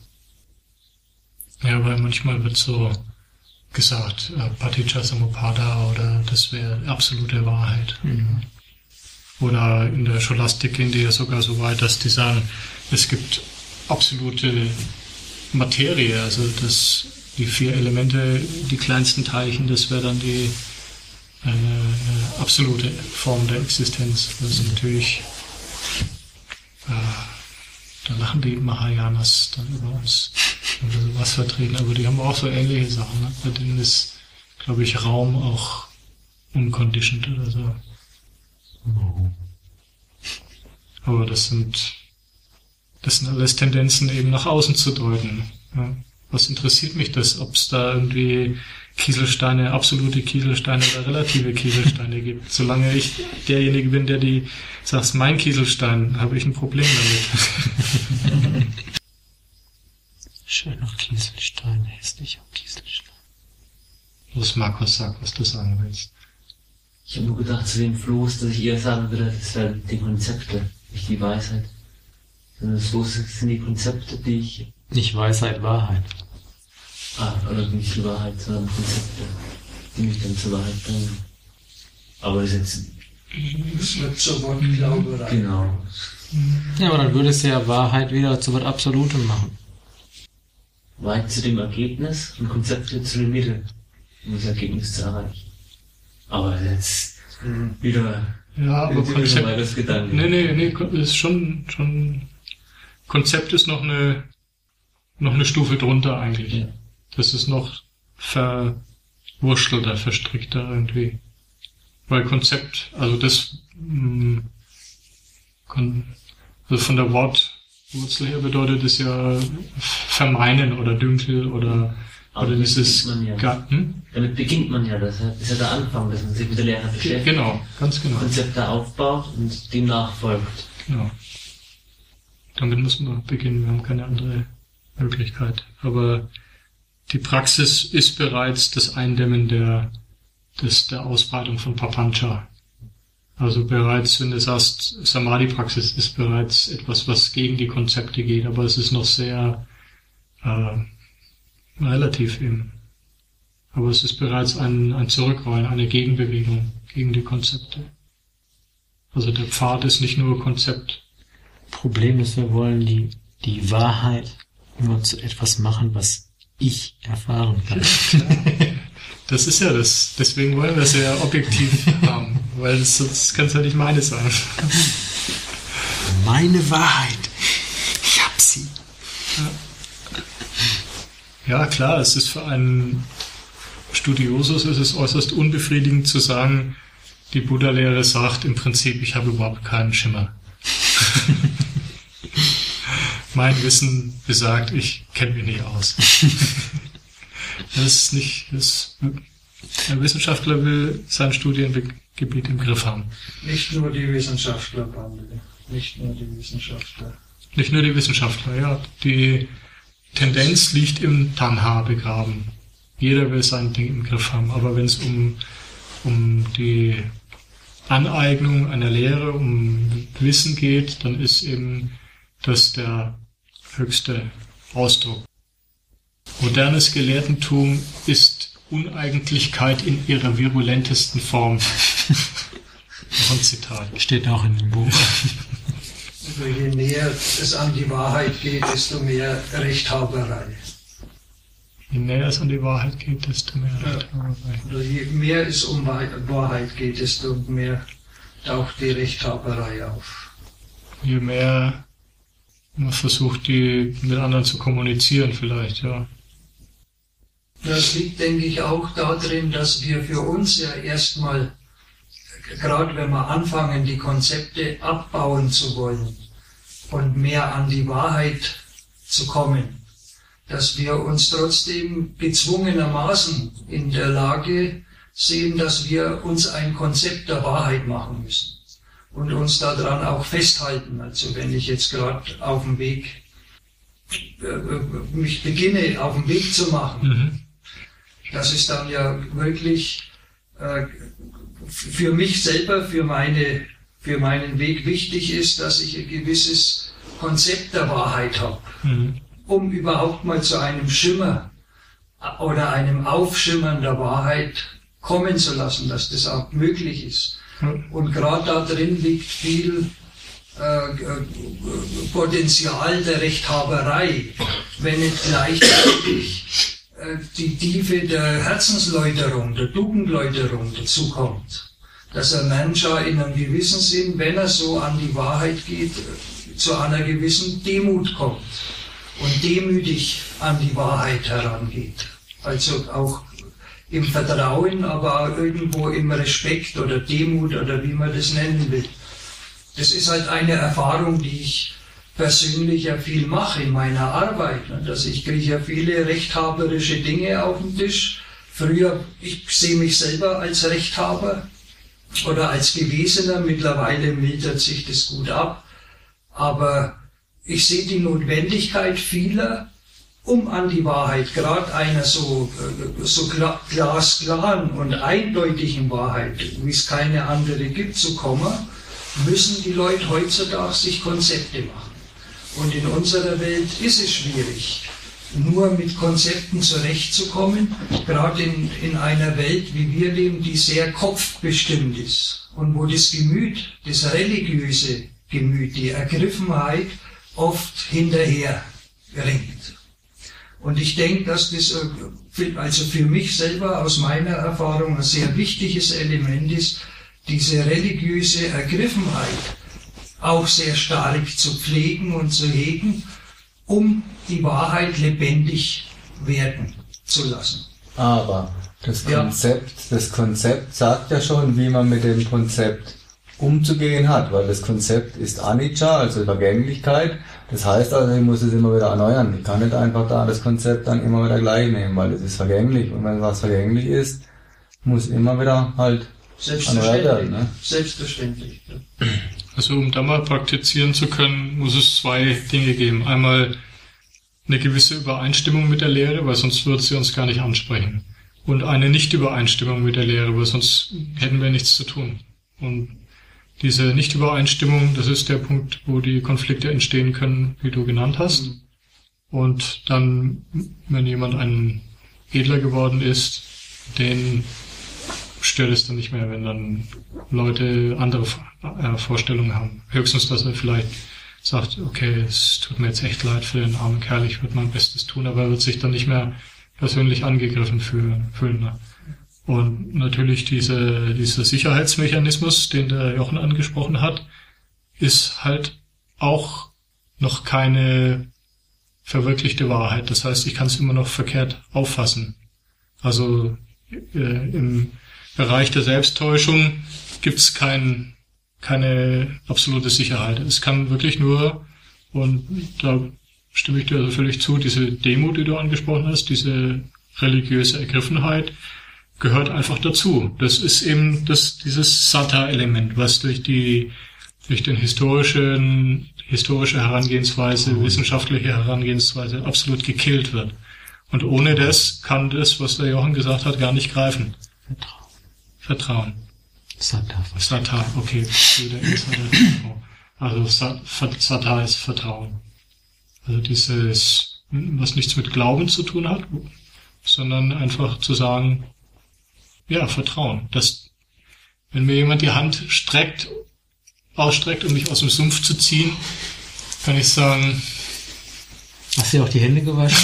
Oder? Ja, weil manchmal wird so gesagt, äh, Paticca-Samuppada oder das wäre absolute Wahrheit. Mhm. Oder in der Scholastik gehen die ja sogar so weit, dass die sagen, es gibt absolute Materie, also das, die vier Elemente, die kleinsten Teilchen, das wäre dann die eine, eine absolute Form der Existenz. Das ist natürlich, äh, da lachen die Mahayanas dann über uns, wenn wir sowas vertreten, aber die haben auch so ähnliche Sachen, ne? Bei denen ist, glaube ich, Raum auch unconditioned oder so. Oh. Aber das sind, das sind alles Tendenzen eben nach außen zu deuten. Ja. Was interessiert mich das, ob es da irgendwie Kieselsteine, absolute Kieselsteine oder relative Kieselsteine gibt? Solange ich derjenige bin, der die sagt, mein Kieselstein, habe ich ein Problem damit. Schöner Kieselstein, hässlicher Kieselstein. Was Markus sagt, was du sagen willst. Ich habe nur gedacht zu dem Floß, dass ich eher sagen würde, das wären die Konzepte, nicht die Weisheit. Sondern das Floß sind die Konzepte, die ich... Nicht Weisheit, Wahrheit. Ah, oder nicht die Wahrheit, sondern Konzepte, die mich dann zur Wahrheit bringen. Aber das ist jetzt... Das wird zur Wortglauberei. Genau. Ja, aber dann würde es ja Wahrheit wieder zu was Absolutem machen. Wahrheit zu dem Ergebnis und Konzepte zu dem Mittel, um das Ergebnis zu erreichen. Aber jetzt wieder... Ja, aber Konzept... Das Gedanken. Nee, nee, nee, ist schon, schon... Konzept ist noch eine, noch eine Stufe drunter eigentlich. Ja. Das ist noch verwurschtelter, verstrickter irgendwie. Weil Konzept, also das, mh, also von der Wortwurzel her bedeutet es ja vermeinen oder dünkel oder, Aber oder dieses man ja. Garten. Damit beginnt man ja, das ist ja der Anfang, dass man sich mit der Lehre beschäftigt. Genau, ganz genau. Konzepte aufbaut und dem nachfolgt. Genau. Damit muss man beginnen, wir haben keine andere Möglichkeit. Aber die Praxis ist bereits das Eindämmen der, des, der Ausbreitung von Papancha. Also bereits, wenn du sagst, Samadhi-Praxis ist bereits etwas, was gegen die Konzepte geht, aber es ist noch sehr äh, relativ eben. Aber es ist bereits ein, ein Zurückrollen, eine Gegenbewegung gegen die Konzepte. Also der Pfad ist nicht nur Konzept. Problem ist, wir wollen die, die Wahrheit nur zu etwas machen, was ich erfahren kann. Das ist ja das. Deswegen wollen wir es ja objektiv haben, weil das, das kann es ja nicht meine sein. Meine Wahrheit. Ich hab sie. Ja. Ja, klar, es ist für einen Studiosus ist es äußerst unbefriedigend zu sagen, die Buddha-Lehre sagt im Prinzip, ich habe überhaupt keinen Schimmer. Mein Wissen besagt, ich kenne mich nicht aus. Das ist nicht, das, ein Wissenschaftler will sein Studiengebiet im Griff haben. Nicht nur die Wissenschaftler, Bande. Nicht nur die Wissenschaftler. Nicht nur die Wissenschaftler, ja. Die Tendenz liegt im Tanha begraben. Jeder will sein Ding im Griff haben. Aber wenn es um, um die Aneignung einer Lehre, um Wissen geht, dann ist eben das der höchste Ausdruck. Modernes Gelehrtentum ist Uneigentlichkeit in ihrer virulentesten Form. Noch ein Zitat. Steht auch in dem Buch. Also je näher es an die Wahrheit geht, desto mehr Rechthaberei. Je näher es an die Wahrheit geht, desto mehr Rechthaberei. Oder je mehr es um Wahrheit geht, desto mehr taucht die Rechthaberei auf. Je mehr man versucht, die mit anderen zu kommunizieren vielleicht, ja. Das liegt, denke ich, auch darin, dass wir für uns ja erstmal, gerade wenn wir anfangen, die Konzepte abbauen zu wollen und mehr an die Wahrheit zu kommen, dass wir uns trotzdem gezwungenermaßen in der Lage sehen, dass wir uns ein Konzept der Wahrheit machen müssen und uns daran auch festhalten. Also wenn ich jetzt gerade auf dem Weg, äh, mich beginne, auf dem Weg zu machen, mhm. Das ist dann ja wirklich äh, für mich selber, für meine, für meinen Weg wichtig ist, dass ich ein gewisses Konzept der Wahrheit habe, mhm. um überhaupt mal zu einem Schimmer oder einem Aufschimmern der Wahrheit kommen zu lassen, dass das auch möglich ist. Mhm. Und gerade da drin liegt viel äh, äh, Potenzial der Rechthaberei, wenn nicht gleichzeitig äh, die Tiefe der Herzensläuterung, der Tugendläuterung dazu kommt. Dass ein Mensch in einem gewissen Sinn, wenn er so an die Wahrheit geht, zu einer gewissen Demut kommt und demütig an die Wahrheit herangeht. Also auch im Vertrauen, aber auch irgendwo im Respekt oder Demut oder wie man das nennen will. Das ist halt eine Erfahrung, die ich persönlich ja viel mache in meiner Arbeit. Also ich kriege ja viele rechthaberische Dinge auf den Tisch. Früher, ich sehe mich selber als Rechthaber oder als Gewesener, mittlerweile mildert sich das gut ab. Aber ich sehe die Notwendigkeit vieler, um an die Wahrheit, gerade einer so, so glasklaren und eindeutigen Wahrheit, wie es keine andere gibt, zu kommen, müssen die Leute heutzutage sich Konzepte machen. Und in unserer Welt ist es schwierig, nur mit Konzepten zurechtzukommen, gerade in, in einer Welt, wie wir leben, die sehr kopfbestimmt ist und wo das Gemüt, das religiöse Gemüt, die Ergriffenheit oft hinterher ringt. Und ich denke, dass das also für mich selber aus meiner Erfahrung ein sehr wichtiges Element ist, diese religiöse Ergriffenheit auch sehr stark zu pflegen und zu hegen, um die Wahrheit lebendig werden zu lassen. Aber das Konzept, ja. das Konzept sagt ja schon, wie man mit dem Konzept umzugehen hat, weil das Konzept ist Anicca, also Vergänglichkeit. Das heißt also, ich muss es immer wieder erneuern. Ich kann nicht einfach da das Konzept dann immer wieder gleich nehmen, weil es ist vergänglich. Und wenn was vergänglich ist, muss immer wieder halt erneuert werden. Ne? Selbstverständlich. Ja. Also um da mal praktizieren zu können, muss es zwei Dinge geben. Einmal eine gewisse Übereinstimmung mit der Lehre, weil sonst würde sie uns gar nicht ansprechen. Und eine Nicht-Übereinstimmung mit der Lehre, weil sonst hätten wir nichts zu tun. Und diese Nicht-Übereinstimmung, das ist der Punkt, wo die Konflikte entstehen können, wie du genannt hast. Und dann, wenn jemand ein Edler geworden ist, den stört es dann nicht mehr, wenn dann Leute andere Vorstellungen haben. Höchstens, dass er vielleicht sagt, okay, es tut mir jetzt echt leid für den armen Kerl, ich würde mein Bestes tun, aber er wird sich dann nicht mehr persönlich angegriffen fühlen. Ne? Und natürlich diese, dieser Sicherheitsmechanismus, den der Jochen angesprochen hat, ist halt auch noch keine verwirklichte Wahrheit. Das heißt, ich kann es immer noch verkehrt auffassen. Also äh, im Bereich der Selbsttäuschung gibt es kein, keine absolute Sicherheit. Es kann wirklich nur, und da stimme ich dir also völlig zu, diese Demut, die du angesprochen hast, diese religiöse Ergriffenheit, gehört einfach dazu. Das ist eben das, dieses Sattha-Element, was durch die, durch den historischen, historische Herangehensweise, mhm. wissenschaftliche Herangehensweise absolut gekillt wird. Und ohne das kann das, was der Jochen gesagt hat, gar nicht greifen. Vertrauen. Vertrauen. Sattha. Sattha, okay. Also Sattha ist Vertrauen. Also dieses, was nichts mit Glauben zu tun hat, sondern einfach zu sagen, ja, Vertrauen. Dass, wenn mir jemand die Hand streckt, ausstreckt, um mich aus dem Sumpf zu ziehen, kann ich sagen, hast du dir auch die Hände gewaschen?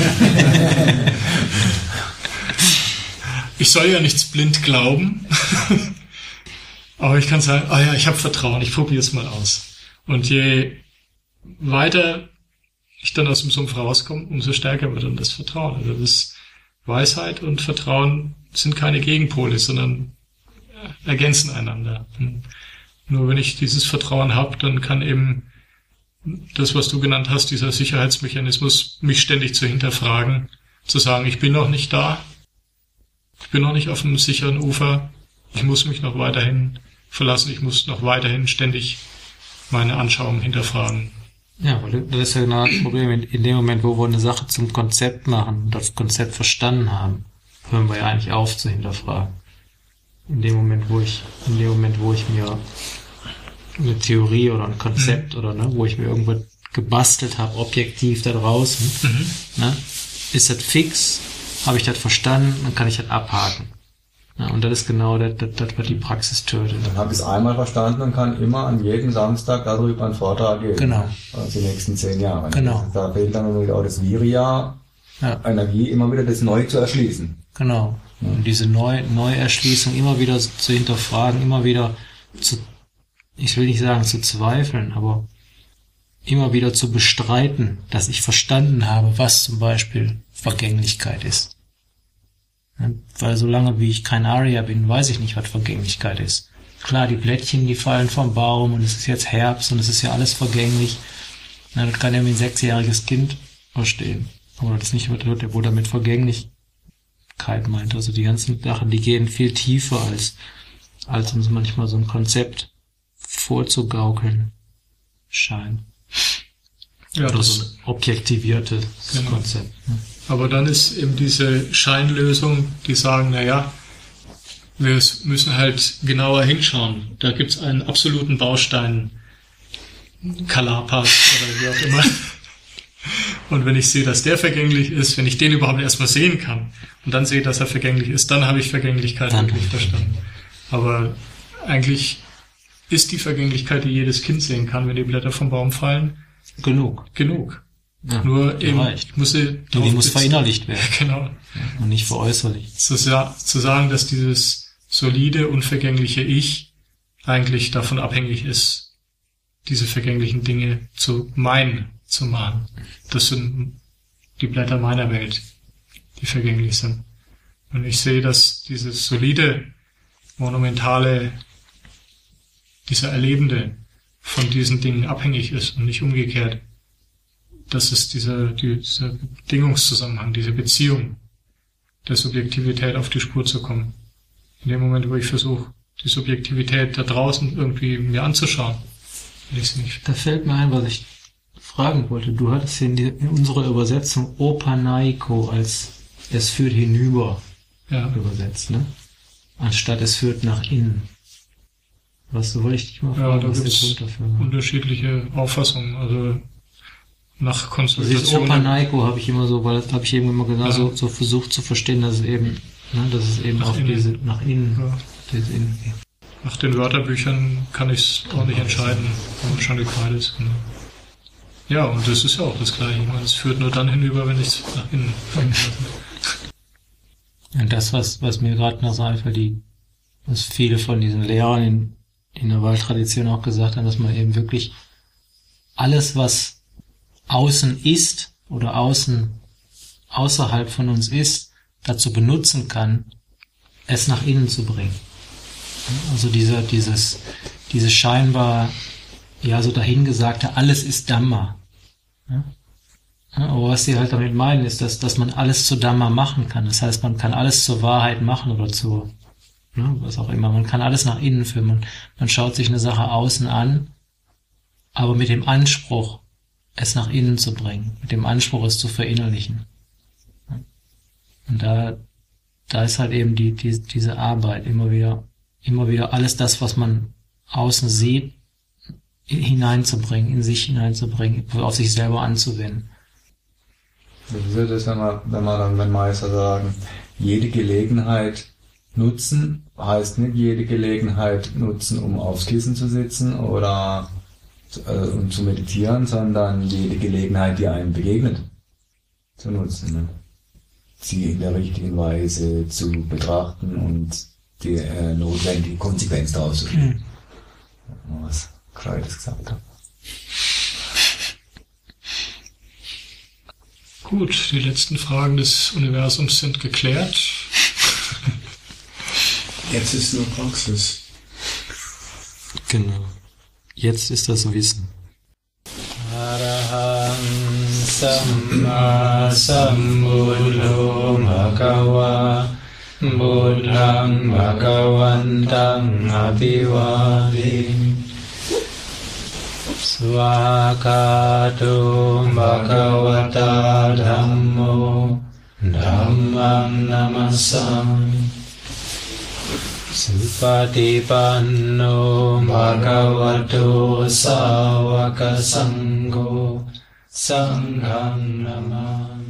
Ich soll ja nichts blind glauben, aber ich kann sagen, ah ja, ich habe Vertrauen, ich probiere es mal aus. Und je weiter ich dann aus dem Sumpf rauskomme, umso stärker wird dann das Vertrauen. Also das Weisheit und Vertrauen sind keine Gegenpole, sondern ergänzen einander. Und nur wenn ich dieses Vertrauen habe, dann kann eben das, was du genannt hast, dieser Sicherheitsmechanismus, mich ständig zu hinterfragen, zu sagen, ich bin noch nicht da, ich bin noch nicht auf einem sicheren Ufer, ich muss mich noch weiterhin verlassen, ich muss noch weiterhin ständig meine Anschauung hinterfragen. Ja, weil das ist ja genau das Problem. In dem Moment, wo wir eine Sache zum Konzept machen und das Konzept verstanden haben, hören wir ja eigentlich auf zu hinterfragen. In dem Moment, wo ich, in dem Moment, wo ich mir eine Theorie oder ein Konzept mhm. oder ne, wo ich mir irgendwas gebastelt habe, objektiv da draußen, mhm. ne, ist das fix, habe ich das verstanden, dann kann ich das abhaken. Ja, und das ist genau das, das, das was die Praxis tötet. Dann habe ich es einmal verstanden und kann immer an jedem Samstag darüber einen Vortrag geben. Genau. Also die nächsten zehn Jahre. Genau. Da fehlt dann wieder auch das Virya, Ja. Energie, immer wieder das neu zu erschließen. Genau. Und diese Neu Neuerschließung immer wieder zu hinterfragen, immer wieder zu, ich will nicht sagen zu zweifeln, aber immer wieder zu bestreiten, dass ich verstanden habe, was zum Beispiel Vergänglichkeit ist. Ja, weil solange wie ich kein Arya bin, weiß ich nicht, was Vergänglichkeit ist. Klar, die Blättchen, die fallen vom Baum und es ist jetzt Herbst und es ist ja alles vergänglich. Na, das kann ja wie ein sechsjähriges Kind verstehen. Aber das ist nicht, wo damit Vergänglichkeit meint. Also die ganzen Sachen, die gehen viel tiefer als, als uns manchmal so ein Konzept vorzugaukeln scheint. Ja, Oder das, so ein objektiviertes Genau. Konzept. Ne? aber dann ist eben diese Scheinlösung, die sagen, naja, wir müssen halt genauer hinschauen. Da gibt's einen absoluten Baustein, Kalapas oder wie auch immer. Und wenn ich sehe, dass der vergänglich ist, wenn ich den überhaupt erstmal sehen kann und dann sehe, dass er vergänglich ist, dann habe ich Vergänglichkeit Dann. wirklich verstanden. Aber eigentlich ist die Vergänglichkeit, die jedes Kind sehen kann, wenn die Blätter vom Baum fallen, Genug. genug. Ja, Nur die eben, reicht. ich muss sie Die drauf muss beziehen. verinnerlicht werden Genau. und nicht veräußerlicht. Zu, sa- zu sagen, dass dieses solide, unvergängliche Ich eigentlich davon abhängig ist, diese vergänglichen Dinge zu meinen, zu mahnen. Das sind die Blätter meiner Welt, die vergänglich sind. Und ich sehe, dass dieses solide, monumentale, dieser Erlebende von diesen Dingen abhängig ist und nicht umgekehrt. Das ist dieser, dieser Bedingungszusammenhang, diese Beziehung der Subjektivität auf die Spur zu kommen. In dem Moment, wo ich versuche, die Subjektivität da draußen irgendwie mir anzuschauen, will ich sie nicht. Da fällt mir ein, was ich fragen wollte. Du hattest hier in, die, in unserer Übersetzung Opanaiko als es führt hinüber Ja, übersetzt, ne? Anstatt es führt nach innen. Was wollte ich dich mal ja fragen, da was der gibt es Grund dafür war? unterschiedliche Auffassungen. Also nach Also dieses Konsultation. Opanaiko habe ich immer so, weil das habe ich eben immer genau Ja. so, so versucht zu verstehen, dass es eben, ne, dass es eben Nach auf innen. diese, nach innen, Ja, diese innen geht. nach den Wörterbüchern kann ich es auch nicht entscheiden. Wahrscheinlich beides. Genau. Ja, und das ist ja auch das Gleiche. Ich meine, es führt nur dann hinüber, wenn ich es nach innen fliegen lasse. Und das, was, was mir gerade noch so einfällt, die, was viele von diesen Lehrern in, in der Waldtradition auch gesagt haben, dass man eben wirklich alles, was außen ist oder außen, außerhalb von uns ist, dazu benutzen kann, es nach innen zu bringen. Also dieser, dieses, dieses scheinbar, ja, so dahingesagte, alles ist Dhamma. Ja? Aber was sie halt damit meinen, ist, dass, dass man alles zu Dhamma machen kann. Das heißt, man kann alles zur Wahrheit machen oder zu, ne, was auch immer. Man kann alles nach innen führen. Man, man schaut sich eine Sache außen an, aber mit dem Anspruch, es nach innen zu bringen. Mit dem Anspruch, es zu verinnerlichen. Und da, da ist halt eben die, die, diese Arbeit immer wieder, immer wieder alles das, was man außen sieht, hineinzubringen, in sich hineinzubringen, auf sich selber anzuwenden. Das ist ja das, wenn wir, wenn wir dann, wenn Meister sagen, jede Gelegenheit nutzen, heißt nicht jede Gelegenheit nutzen, um aufs Kissen zu sitzen oder äh, um zu meditieren, sondern jede Gelegenheit, die einem begegnet, zu nutzen. Ne? Sie in der richtigen Weise zu betrachten und die äh, notwendige Konsequenz daraus zu ziehen. Mhm. Was Gescheites gesagt habe. Gut, die letzten Fragen des Universums sind geklärt. Jetzt ist nur Praxis. Genau. Jetzt ist das Wissen. Arahang Samma Sambuddho Bhagava Buddhang Bhagavantang Abhivademi Swakato Bhagavata Dhammo Dhammam Namassami Supatipanno Bhagavato Sāvaka Sangho Sangham Namah